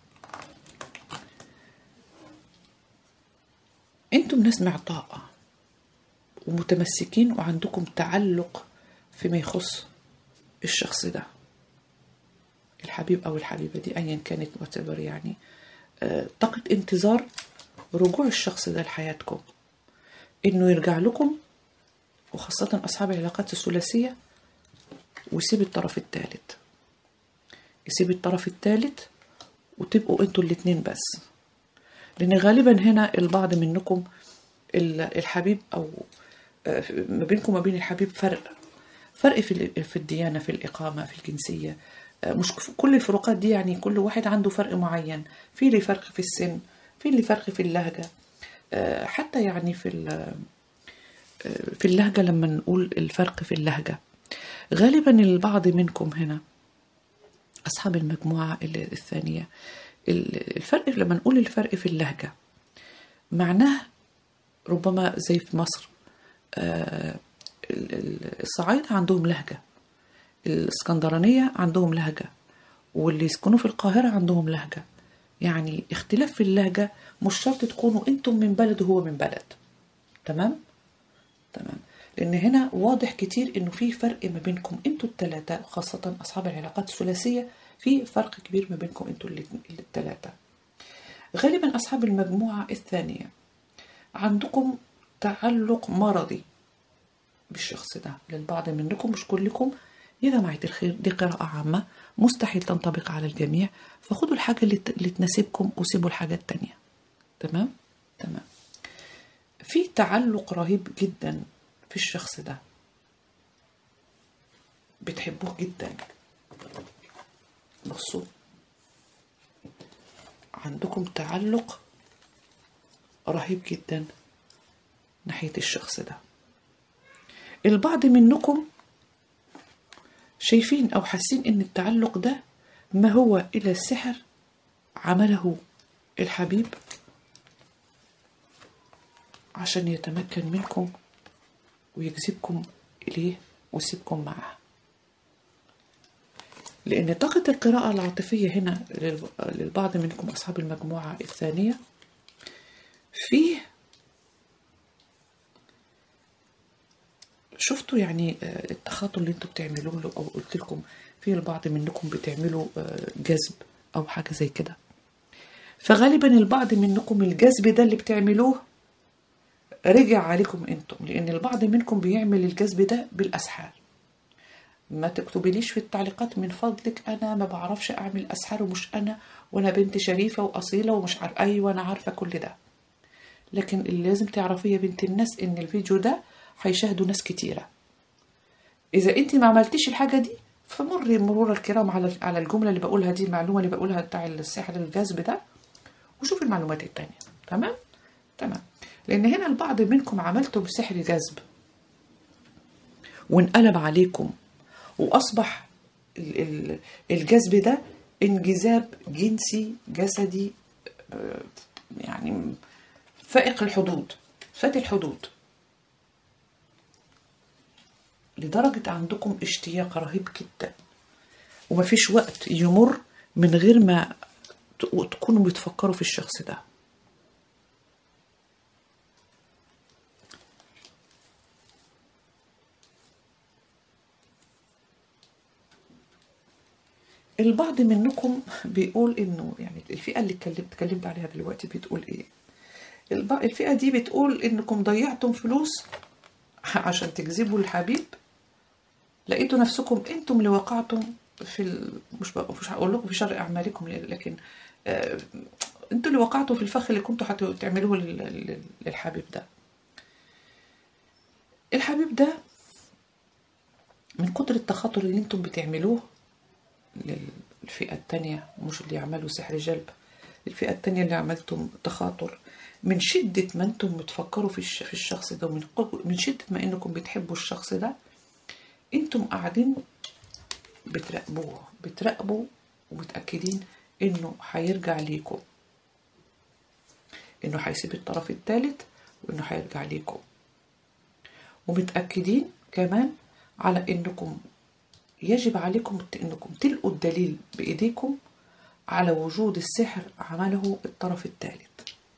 انتم ناس معطاءة ومتمسكين وعندكم تعلق فيما يخص الشخص ده، الحبيب او الحبيبة دي ايا كانت whatever يعني. طاقة انتظار رجوع الشخص ده لحياتكم، انه يرجع لكم، وخاصة اصحاب العلاقات الثلاثية، ويسيب الطرف الثالث، يسيب الطرف الثالث وتبقوا انتوا الاتنين بس. لان غالبا هنا البعض منكم الحبيب او ما بينكم وما بين الحبيب فرق فرق في في الديانة، في الإقامة، في الجنسية. مش كل الفروقات دي يعني، كل واحد عنده فرق معين. في اللي فرق في السن، في اللي فرق في اللهجة، حتى يعني في في اللهجة. لما نقول الفرق في اللهجة، غالبا البعض منكم هنا أصحاب المجموعة الثانية، الفرق لما نقول الفرق في اللهجة معناه ربما زي في مصر الصعايدة عندهم لهجة، الاسكندرانية عندهم لهجة، واللي يسكنوا في القاهرة عندهم لهجة. يعني اختلاف في اللهجة، مش شرط تكونوا انتم من بلد وهو من بلد. تمام تمام لان هنا واضح كتير انه في فرق ما بينكم انتوا الثلاثة، خاصة اصحاب العلاقات الثلاثية في فرق كبير ما بينكم انتوا الثلاثة. غالبا اصحاب المجموعة الثانية عندكم تعلق مرضي بالشخص ده. للبعض منكم، مش كلكم، يا جماعة الخير دي قراءة عامة مستحيل تنطبق على الجميع، فخدوا الحاجة اللي, اللي تناسبكم وسيبوا الحاجات التانية. تمام تمام في تعلق رهيب جدا في الشخص ده، بتحبوه جدا. بصوا عندكم تعلق رهيب جدا ناحية الشخص ده. البعض منكم شايفين أو حاسين إن التعلق ده ما هو إلا السحر عمله الحبيب عشان يتمكن منكم ويجذبكم إليه ويسيبكم معه. لأن طاقة القراءة العاطفية هنا للبعض منكم أصحاب المجموعة الثانية فيه، شفتوا يعني التخاطر اللي انتوا بتعملوه له، او قلت لكم في البعض منكم بتعملوا جذب او حاجه زي كده. فغالبا البعض منكم الجذب ده اللي بتعملوه رجع عليكم انتم، لان البعض منكم بيعمل الجذب ده بالاسحار. ما تكتبليش في التعليقات من فضلك انا ما بعرفش اعمل اسحار ومش انا، وانا بنت شريفه واصيله ومش عارف. ايوه انا عارفه كل ده، لكن اللي لازم تعرفيه يا بنت الناس ان الفيديو ده هيشاهدوا ناس كتيرة. إذا أنت ما عملتيش الحاجة دي فمري مرور الكرام على على الجملة اللي بقولها دي، المعلومة اللي بقولها بتاع السحر الجذب ده، وشوفي المعلومات التانية. تمام تمام لأن هنا البعض منكم عملتوا بسحر جذب وانقلب عليكم، وأصبح الجذب ده انجذاب جنسي جسدي يعني فائق الحدود، فات الحدود، لدرجة عندكم اشتياق رهيب جدا، ومفيش وقت يمر من غير ما تكونوا بتفكروا في الشخص ده. البعض منكم بيقول انه يعني الفئة اللي اتكلمت اتكلمت عليها دلوقتي بتقول ايه؟ الب- الفئة دي بتقول انكم ضيعتم فلوس عشان تجذبوا الحبيب، لقيتوا نفسكم انتم اللي وقعتم في ال... مش بقى مش هقول لكم في شر اعمالكم، لكن آه انتوا اللي وقعتوا في الفخ اللي كنتوا هتعملوه لل... لل- للحبيب ده. الحبيب ده من كتر التخاطر اللي انتم بتعملوه للفئة التانية، مش اللي يعملوا سحر جلب، الفئة التانية اللي عملتم تخاطر، من شدة ما انتم بتفكروا في الش- في الشخص ده، ومن قو- من شدة ما انكم بتحبوا الشخص ده، انتم قاعدين بتراقبوه بتراقبوا ومتأكدين انه هيرجع ليكم، انه هيسيب الطرف الثالث وانه هيرجع ليكم، ومتأكدين كمان على انكم يجب عليكم انكم تلقوا الدليل بايديكم على وجود السحر عمله الطرف الثالث،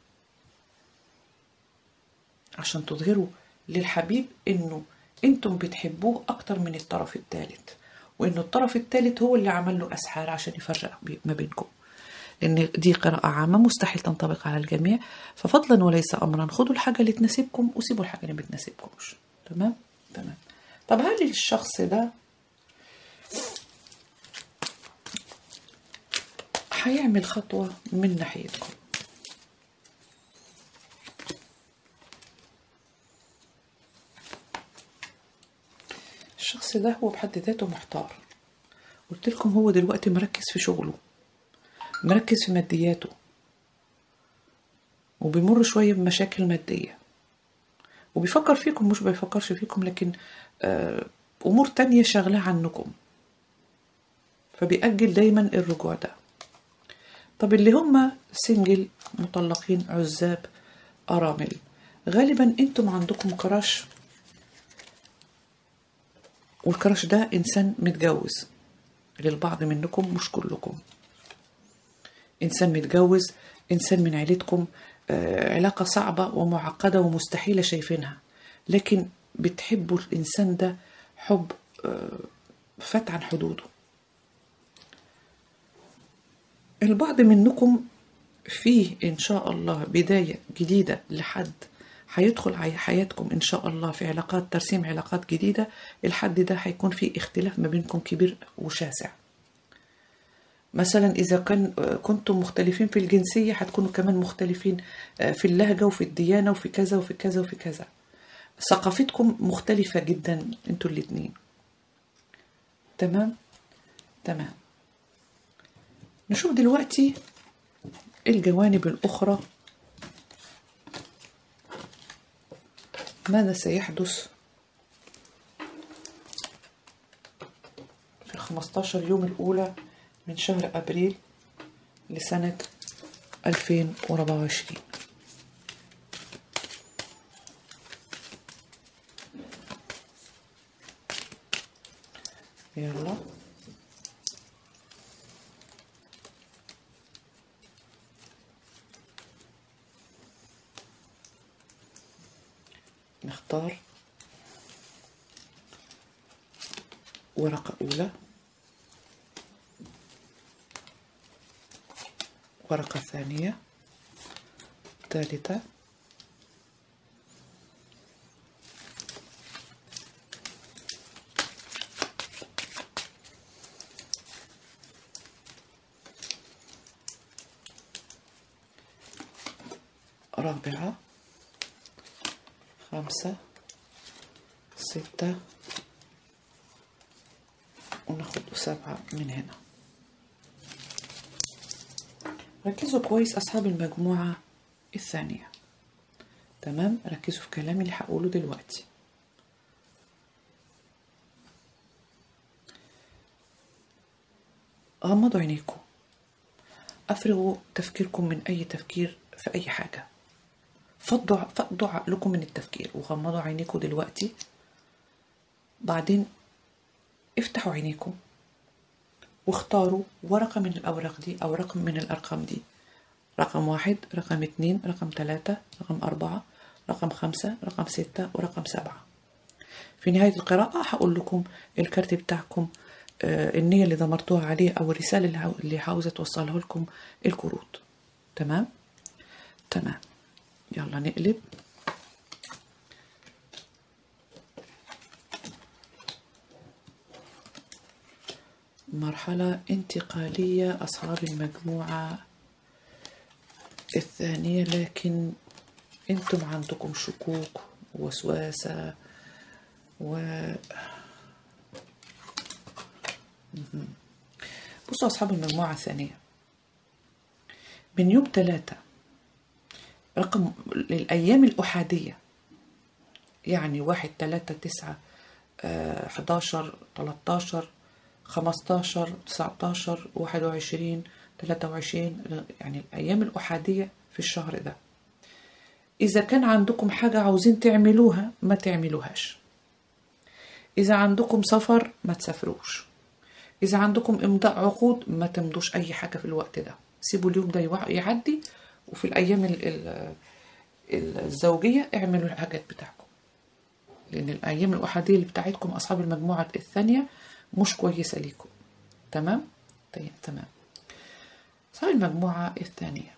عشان تظهروا للحبيب انه انتم بتحبوه اكتر من الطرف الثالث، وانه الطرف الثالث هو اللي عمل له اسحار عشان يفرق بي- ما بينكم. لان دي قراءة عامة مستحيل تنطبق على الجميع، ففضلا وليس امرا خدوا الحاجة اللي تناسبكم وسيبوا الحاجة اللي ما بتناسبكمش. تمام تمام. طب هل الشخص ده هيعمل خطوة من ناحيتكم؟ الشخص ده هو بحد ذاته محتار. قلت لكم هو دلوقتي مركز في شغله، مركز في مادياته، وبيمر شوية بمشاكل مادية، وبيفكر فيكم، مش بيفكرش فيكم لكن آه، أمور تانية شغلة عنكم، فبيأجل دايما الرجوع ده. طب اللي هم سنجل، مطلقين، عزاب، أرامل، غالبا انتم عندكم كراش، والكراش ده إنسان متجوز للبعض منكم مش كلكم، إنسان متجوز، إنسان من عيلتكم، آه، علاقة صعبة ومعقدة ومستحيلة شايفينها، لكن بتحبوا الإنسان ده حب آه، فات عن حدوده. البعض منكم فيه إن شاء الله بداية جديدة لحد هيدخل على حياتكم إن شاء الله في علاقات، ترسيم علاقات جديدة. الحد ده هيكون فيه اختلاف ما بينكم كبير وشاسع. مثلا إذا كان كنتم مختلفين في الجنسية هتكونوا كمان مختلفين في اللهجة وفي الديانة وفي كذا وفي كذا وفي كذا. ثقافتكم مختلفة جدا انتوا الاتنين. تمام تمام. نشوف دلوقتي الجوانب الأخرى، ماذا سيحدث في الخمستاشر يوم الأولى من شهر أبريل لسنة ألفين وأربعة وعشرين. يلا نختار ورقة أولى، ورقة ثانية، ثالثة، رابعة، خمسة، ستة، وناخد سبعة من هنا. ركزوا كويس أصحاب المجموعة الثانية. تمام، ركزوا في كلامي اللي هقوله دلوقتي. غمضوا عينيكم، أفرغوا تفكيركم من أي تفكير في أي حاجة، فضوا فضوا عقلكم من التفكير وغمضوا عينيكم دلوقتي. بعدين افتحوا عينيكم واختاروا ورقة من الأوراق دي أو رقم من الأرقام دي، رقم واحد، رقم اتنين، رقم تلاتة، رقم أربعة، رقم خمسة، رقم ستة، ورقم سبعة. في نهاية القراءة هقول لكم الكارت بتاعكم آه، النية اللي ضمرتوها عليه أو الرسالة اللي عاو- اللي عاوزة توصلها لكم الكروت. تمام تمام. يلا نقلب. مرحلة انتقالية أصحاب المجموعة الثانية، لكن انتم عندكم شكوك ووسواسة و بصوا أصحاب المجموعة الثانية من يوم ثلاثة رقم الأيام الأحادية، يعني واحد ثلاثة تسعة حداشر تلاتاشر خمستاشر تسعتاشر واحد وعشرين تلاتة وعشرين، يعني الأيام الأحادية في الشهر ده. إذا كان عندكم حاجة عاوزين تعملوها ما تعملوهاش، إذا عندكم سفر ما تسافروش، إذا عندكم إمضاء عقود ما تمضوش أي حاجة في الوقت ده، سيبوا اليوم ده يوع- يعدي. وفي الأيام ال- ال- الزوجية اعملوا الحاجات بتاعكم، لأن الأيام الأحادية اللي بتاعتكم أصحاب المجموعة الثانية مش كويسة ليكم. تمام؟ طيب تمام. أصحاب المجموعة الثانية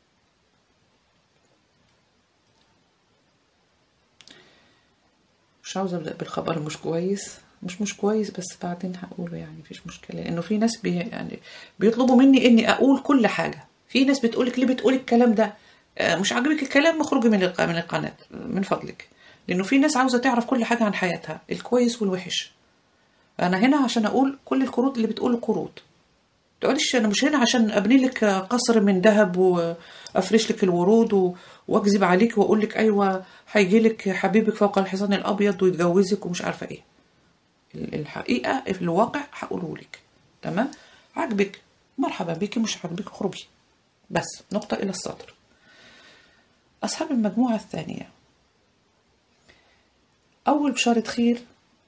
مش عاوزة أبدأ بالخبر مش كويس، مش مش كويس بس بعدين هقوله، يعني مفيش مشكلة، لأنه في ناس بي يعني بيطلبوا مني إني أقول كل حاجة. في ناس بتقولك ليه بتقولي الكلام ده؟ آه، مش عاجبك الكلام اخرجي من الق- من القناة من فضلك، لأنه في ناس عاوزة تعرف كل حاجة عن حياتها الكويس والوحش. أنا هنا عشان أقول كل الكروت اللي بتقول كروت. تقوليش أنا مش هنا عشان أبني لك قصر من ذهب وأفرش لك الورود و- وأكذب عليك وأقول لك أيوة هيجي لك حبيبك فوق الحصان الأبيض ويتجوزك ومش عارفة إيه. الحقيقة في الواقع هقوله لك. تمام؟ عاجبك مرحبا بك، مش عاجبك اخرجي. بس نقطة إلى السطر. أصحاب المجموعة الثانية، أول بشارة خير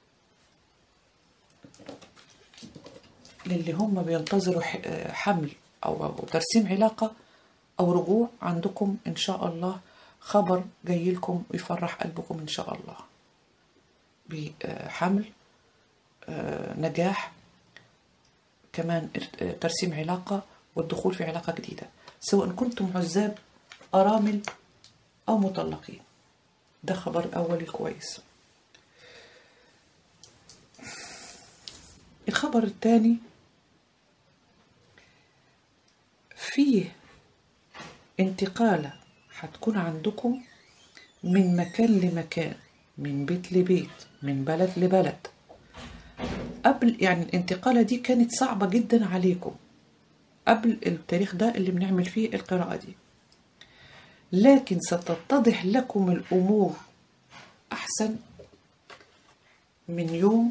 للي هم بينتظروا ح- حمل أو أو ترسيم علاقة أو رجوع. عندكم إن شاء الله خبر جاي لكم ويفرح قلبكم إن شاء الله، بحمل، آه، نجاح، كمان ار- ترسيم علاقة والدخول في علاقة جديدة، سواء كنتم عزاب أرامل أو مطلقين. ده خبر أولي كويس. الخبر الثاني فيه انتقالة هتكون عندكم من مكان لمكان، من بيت لبيت، من بلد لبلد. قبل يعني الانتقالة دي كانت صعبة جدا عليكم قبل التاريخ ده اللي بنعمل فيه القراءة دي، لكن ستتضح لكم الأمور أحسن من يوم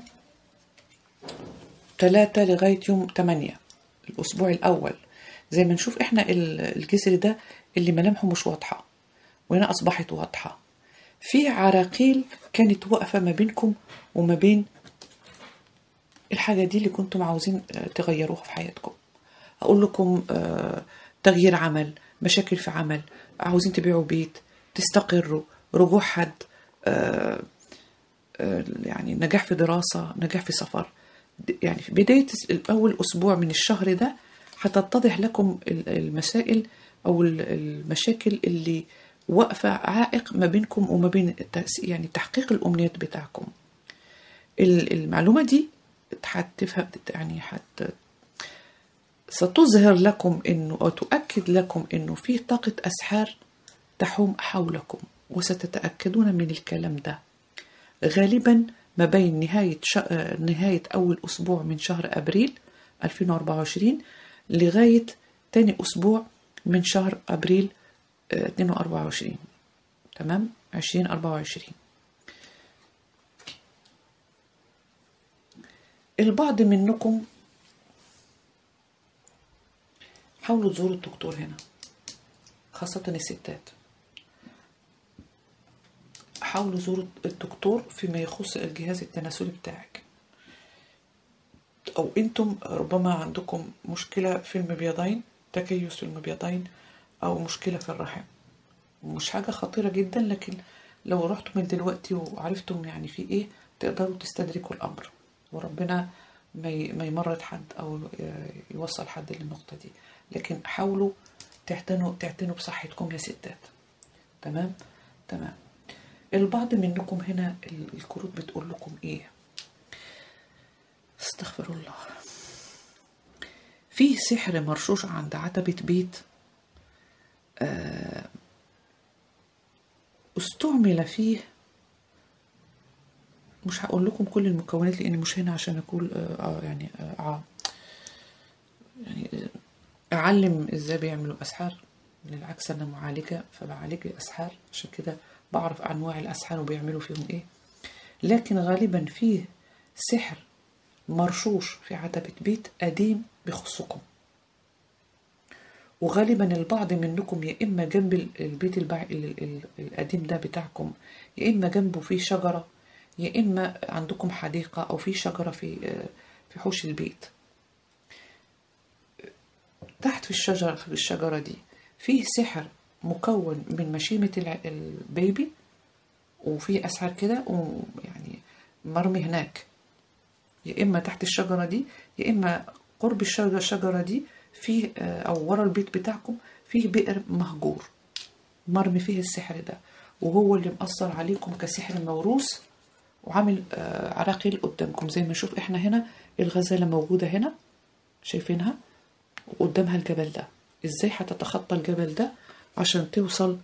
ثلاثة لغاية يوم ثمانية، الأسبوع الأول. زي ما نشوف إحنا الجسر ده اللي ملامحه مش واضحة وهنا أصبحت واضحة. في عراقيل كانت واقفة ما بينكم وما بين الحاجة دي اللي كنتم عاوزين تغيروها في حياتكم. أقول لكم تغيير عمل، مشاكل في عمل، عاوزين تبيعوا بيت، تستقروا، رجوع حد، يعني نجاح في دراسة، نجاح في سفر. يعني في بداية أول أسبوع من الشهر ده هتتضح لكم المسائل أو المشاكل اللي واقفة عائق ما بينكم وما بين يعني تحقيق الأمنيات بتاعكم. المعلومة دي هتفهم يعني حت ستظهر لكم إنه أو تؤكد لكم إنه في طاقة أسحار تحوم حولكم، وستتأكدون من الكلام ده غالبا ما بين نهاية ش... نهاية أول أسبوع من شهر أبريل ألفين وأربعة وعشرين لغاية تاني أسبوع من شهر أبريل اثنين وأربعة وعشرين. تمام؟ عشرين أربعة وعشرين. البعض منكم حاولوا تزوروا الدكتور هنا، خاصة الستات. حاولوا زوروا الدكتور فيما يخص الجهاز التناسلي بتاعك، أو أنتم ربما عندكم مشكلة في المبيضين، تكيس في المبيضين، أو مشكلة في الرحم. مش حاجة خطيرة جدا، لكن لو رحتوا من دلوقتي وعرفتم يعني في إيه تقدروا تستدركوا الأمر، وربنا ما يمرض حد أو يوصل حد للنقطة دي. لكن حاولوا تعتنوا تعتنوا بصحتكم يا ستات. تمام تمام. البعض منكم هنا الكروت بتقول لكم ايه؟ استغفر الله. في سحر مرشوش عند عتبة بيت، استعمل فيه، مش هقول لكم كل المكونات لاني مش هنا عشان اقول آه يعني آه يعني اعلم ازاي بيعملوا اسحار. بالعكس انا معالجه فبعالج اسحار، عشان كده بعرف انواع الاسحار وبيعملوا فيهم ايه. لكن غالبا فيه سحر مرشوش في عتبة بيت قديم بيخصكم، وغالبا البعض منكم يا اما جنب البيت البع... القديم ده بتاعكم، يا اما جنبه فيه شجره، يا اما عندكم حديقه او في شجره في في حوش البيت. تحت في الشجره في الشجره دي فيه سحر مكون من مشيمه البيبي، وفيه اسحار كده ويعني مرمي هناك، يا اما تحت الشجره دي يا اما قرب الشجره الشجره دي فيه او ورا البيت بتاعكم فيه بئر مهجور مرمي فيه السحر ده، وهو اللي مأثر عليكم كسحر موروث وعامل عراقيل قدامكم. زي ما نشوف احنا هنا الغزالة موجودة هنا شايفينها وقدامها الجبل ده. ازاي هتتخطى الجبل ده عشان توصل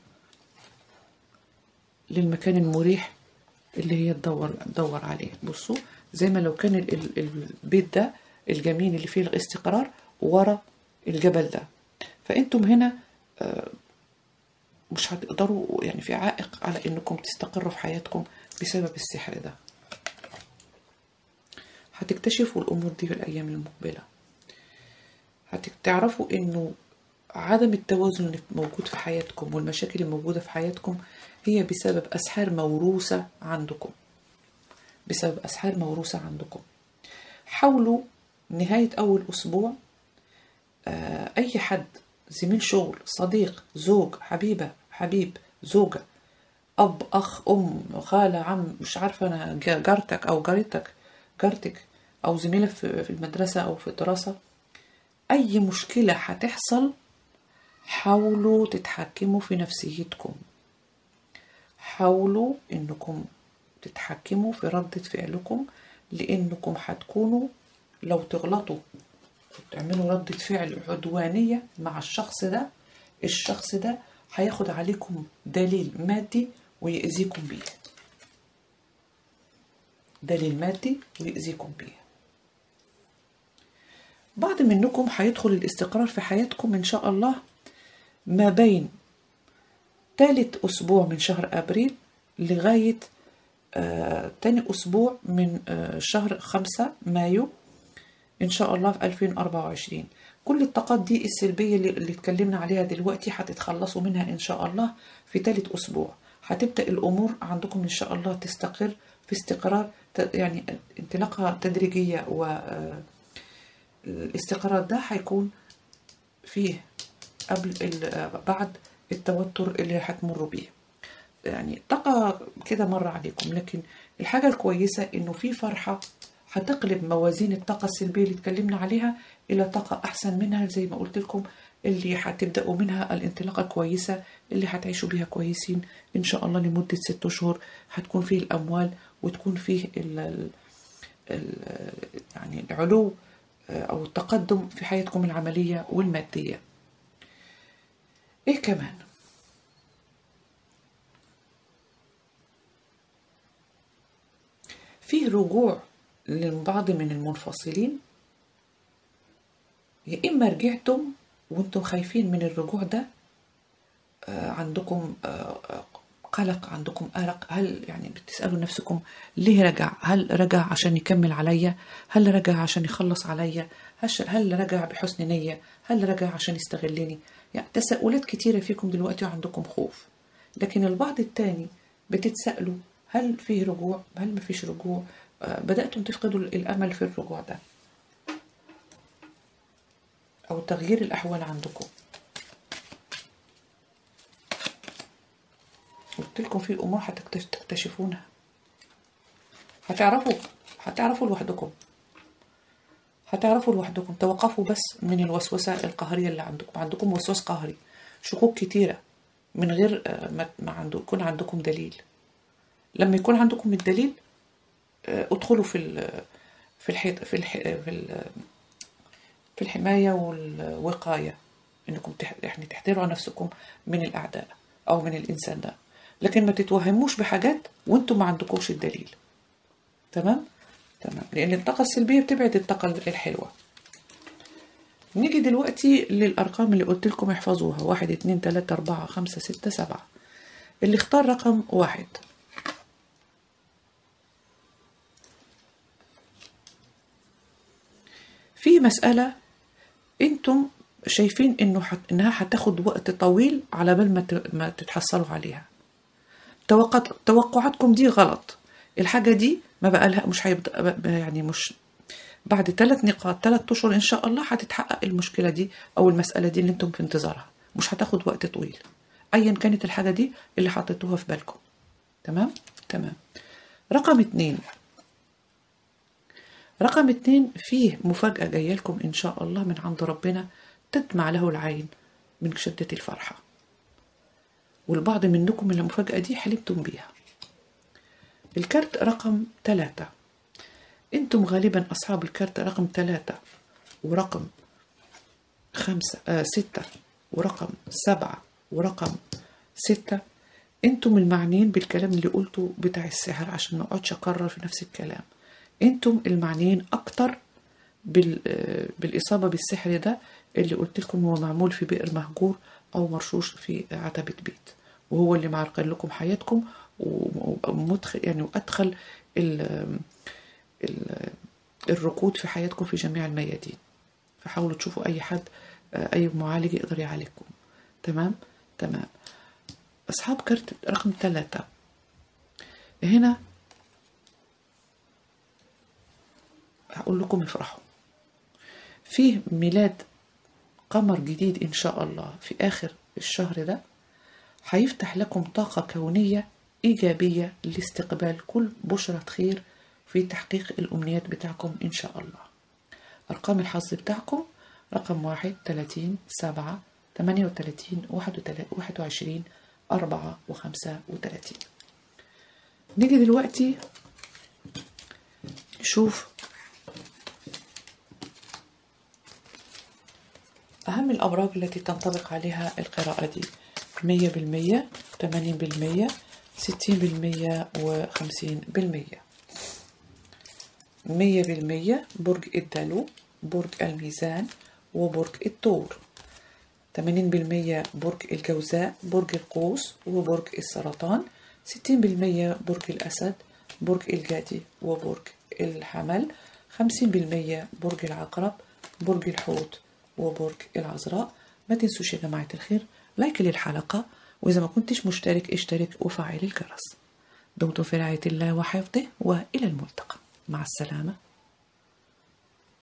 للمكان المريح اللي هي تدور تدور عليه؟ بصوا زي ما لو كان البيت ده الجميل اللي فيه الاستقرار ورا الجبل ده، فانتم هنا مش هتقدروا، يعني في عائق على انكم تستقروا في حياتكم بسبب السحر ده. هتكتشفوا الامور دي في الايام المقبله، هتعرفوا انه عدم التوازن اللي موجود في حياتكم والمشاكل الموجوده في حياتكم هي بسبب اسحار موروثه عندكم، بسبب اسحار موروثه عندكم. حاولوا نهايه اول اسبوع اي حد، زميل شغل، صديق، زوج، حبيبه، حبيب، زوجه، اب، اخ، ام، خاله، عم، مش عارفه انا، جارتك او جارتك جارتك او زميله في المدرسه او في الدراسه، اي مشكله هتحصل حاولوا تتحكموا في نفسيتكم، حاولوا انكم تتحكموا في ردة فعلكم، لانكم هتكونوا لو تغلطوا تعملوا ردة فعل عدوانية مع الشخص ده، الشخص ده هياخد عليكم دليل مادي ويأذيكم بيه، دليل مادي ويأذيكم بيه. بعض منكم هيدخل الاستقرار في حياتكم إن شاء الله ما بين ثالث أسبوع من شهر أبريل لغاية آه تاني أسبوع من آه شهر خمسة مايو إن شاء الله في ألفين وأربعة وعشرين. كل الطاقات دي السلبية اللي, اللي اتكلمنا عليها دلوقتي هتتخلصوا منها إن شاء الله في ثالث أسبوع. هتبدأ الأمور عندكم إن شاء الله تستقر في استقرار، يعني انطلاقة تدريجية، والاستقرار ده هيكون فيه قبل بعد التوتر اللي هتمروا بيه. يعني طاقة كده مر عليكم، لكن الحاجة الكويسة إنه في فرحة هتقلب موازين الطاقة السلبية اللي اتكلمنا عليها إلى طاقة أحسن منها، زي ما قلت لكم اللي هتبدأوا منها الانطلاقة الكويسة اللي هتعيشوا بيها كويسين إن شاء الله لمدة ست شهور. هتكون فيه الأموال وتكون فيه ال ال يعني العلو أو التقدم في حياتكم العملية والمادية. إيه كمان؟ فيه رجوع للبعض من المنفصلين، يا إما رجعتم وانتم خايفين من الرجوع ده، آه عندكم آه قلق، عندكم قلق، هل يعني بتسألوا نفسكم ليه رجع؟ هل رجع عشان يكمل عليا؟ هل رجع عشان يخلص عليا؟ هل رجع بحسن نية؟ هل رجع عشان يستغلني؟ يعني تساؤلات كتيرة فيكم دلوقتي وعندكم خوف. لكن البعض التاني بتتسألوا هل فيه رجوع؟ هل مفيش رجوع؟ آه بدأتم تفقدوا الأمل في الرجوع ده أو تغيير الأحوال عندكم. قلت لكم في أمور هتكتشفونها، هتعرفوا هتعرفوا لوحدكم. هتعرفوا لوحدكم. توقفوا بس من الوسوسة القهرية اللي عندكم. عندكم وسواس قهري، شكوك كتيرة من غير ما ما عنده يكون عندكم دليل. لما يكون عندكم الدليل ادخلوا في ال في الحيط في الح في ال في الحماية والوقاية، انكم تح... يعني تحتروا نفسكم من الاعداء او من الانسان ده، لكن ما تتوهموش بحاجات وانتم ما عندكوش الدليل. تمام تمام لان الطاقة السلبية بتبعد الطاقة الحلوة. نيجي دلوقتي للارقام اللي قلت لكم احفظوها: واحد اتنين تلاتة اربعة خمسة ستة سبعة. اللي اختار رقم واحد، في مسألة انتم شايفين انه حت... انها هتاخد وقت طويل على بال ما, ت... ما تتحصلوا عليها. توقعت... توقعاتكم دي غلط. الحاجة دي ما بقى لها مش هيبدأ يعني مش بعد ثلاث نقاط ثلاث اشهر ان شاء الله هتتحقق المشكلة دي او المسألة دي اللي انتم في انتظارها. مش هتاخد وقت طويل ايا كانت الحاجة دي اللي حطيتوها في بالكم. تمام تمام. رقم اتنين، رقم اتنين فيه مفاجأة جاية لكم إن شاء الله من عند ربنا تدمع له العين من شدة الفرحة، والبعض منكم من المفاجأة دي حلمتم بيها. الكارت رقم ثلاثة، انتم غالبا أصحاب الكارت رقم ثلاثة ورقم خمسة آه ستة ورقم سبعة ورقم ستة. انتم المعنيين بالكلام اللي قلته بتاع السحر، عشان ما اقعدش اكرر في نفس الكلام. انتم المعنيين اكتر بالاصابه بالسحر ده اللي قلت لكم هو معمول في بئر مهجور او مرشوش في عتبه بيت، وهو اللي معرقل لكم حياتكم ومدخل يعني وادخل ال ال الركود في حياتكم في جميع الميادين. فحاولوا تشوفوا اي حد اي معالج يقدر يعالجكم. تمام تمام. اصحاب كارت رقم ثلاثة، هنا هقول لكم افرحوا. فيه ميلاد قمر جديد إن شاء الله في آخر الشهر ده، هيفتح لكم طاقة كونية إيجابية لاستقبال كل بشرة خير في تحقيق الأمنيات بتاعكم إن شاء الله. أرقام الحظ بتاعكم رقم واحد، تلاتين، سبعة، تمانية وتلاتين، واحد وعشرين، أربعة وخمسة وتلاتين. نيجي دلوقتي نشوف أهم الأبراج التي تنطبق عليها القراءة دي: مية بالمية، تمانين بالمية، ستين بالمية، وخمسين بالمية. مية بالمية برج الدلو، برج الميزان، وبرج الثور. تمانين بالمية برج الجوزاء، برج القوس، وبرج السرطان. ستين بالمية برج الأسد، برج الجدي، وبرج الحمل. خمسين بالمية برج العقرب، برج الحوت، وبرج العذراء. ما تنسوش يا جماعة الخير لايك للحلقة، وإذا ما كنتش مشترك اشترك وفعل الجرس. دمتم في رعاية الله وحفظه، وإلى الملتقى. مع السلامة.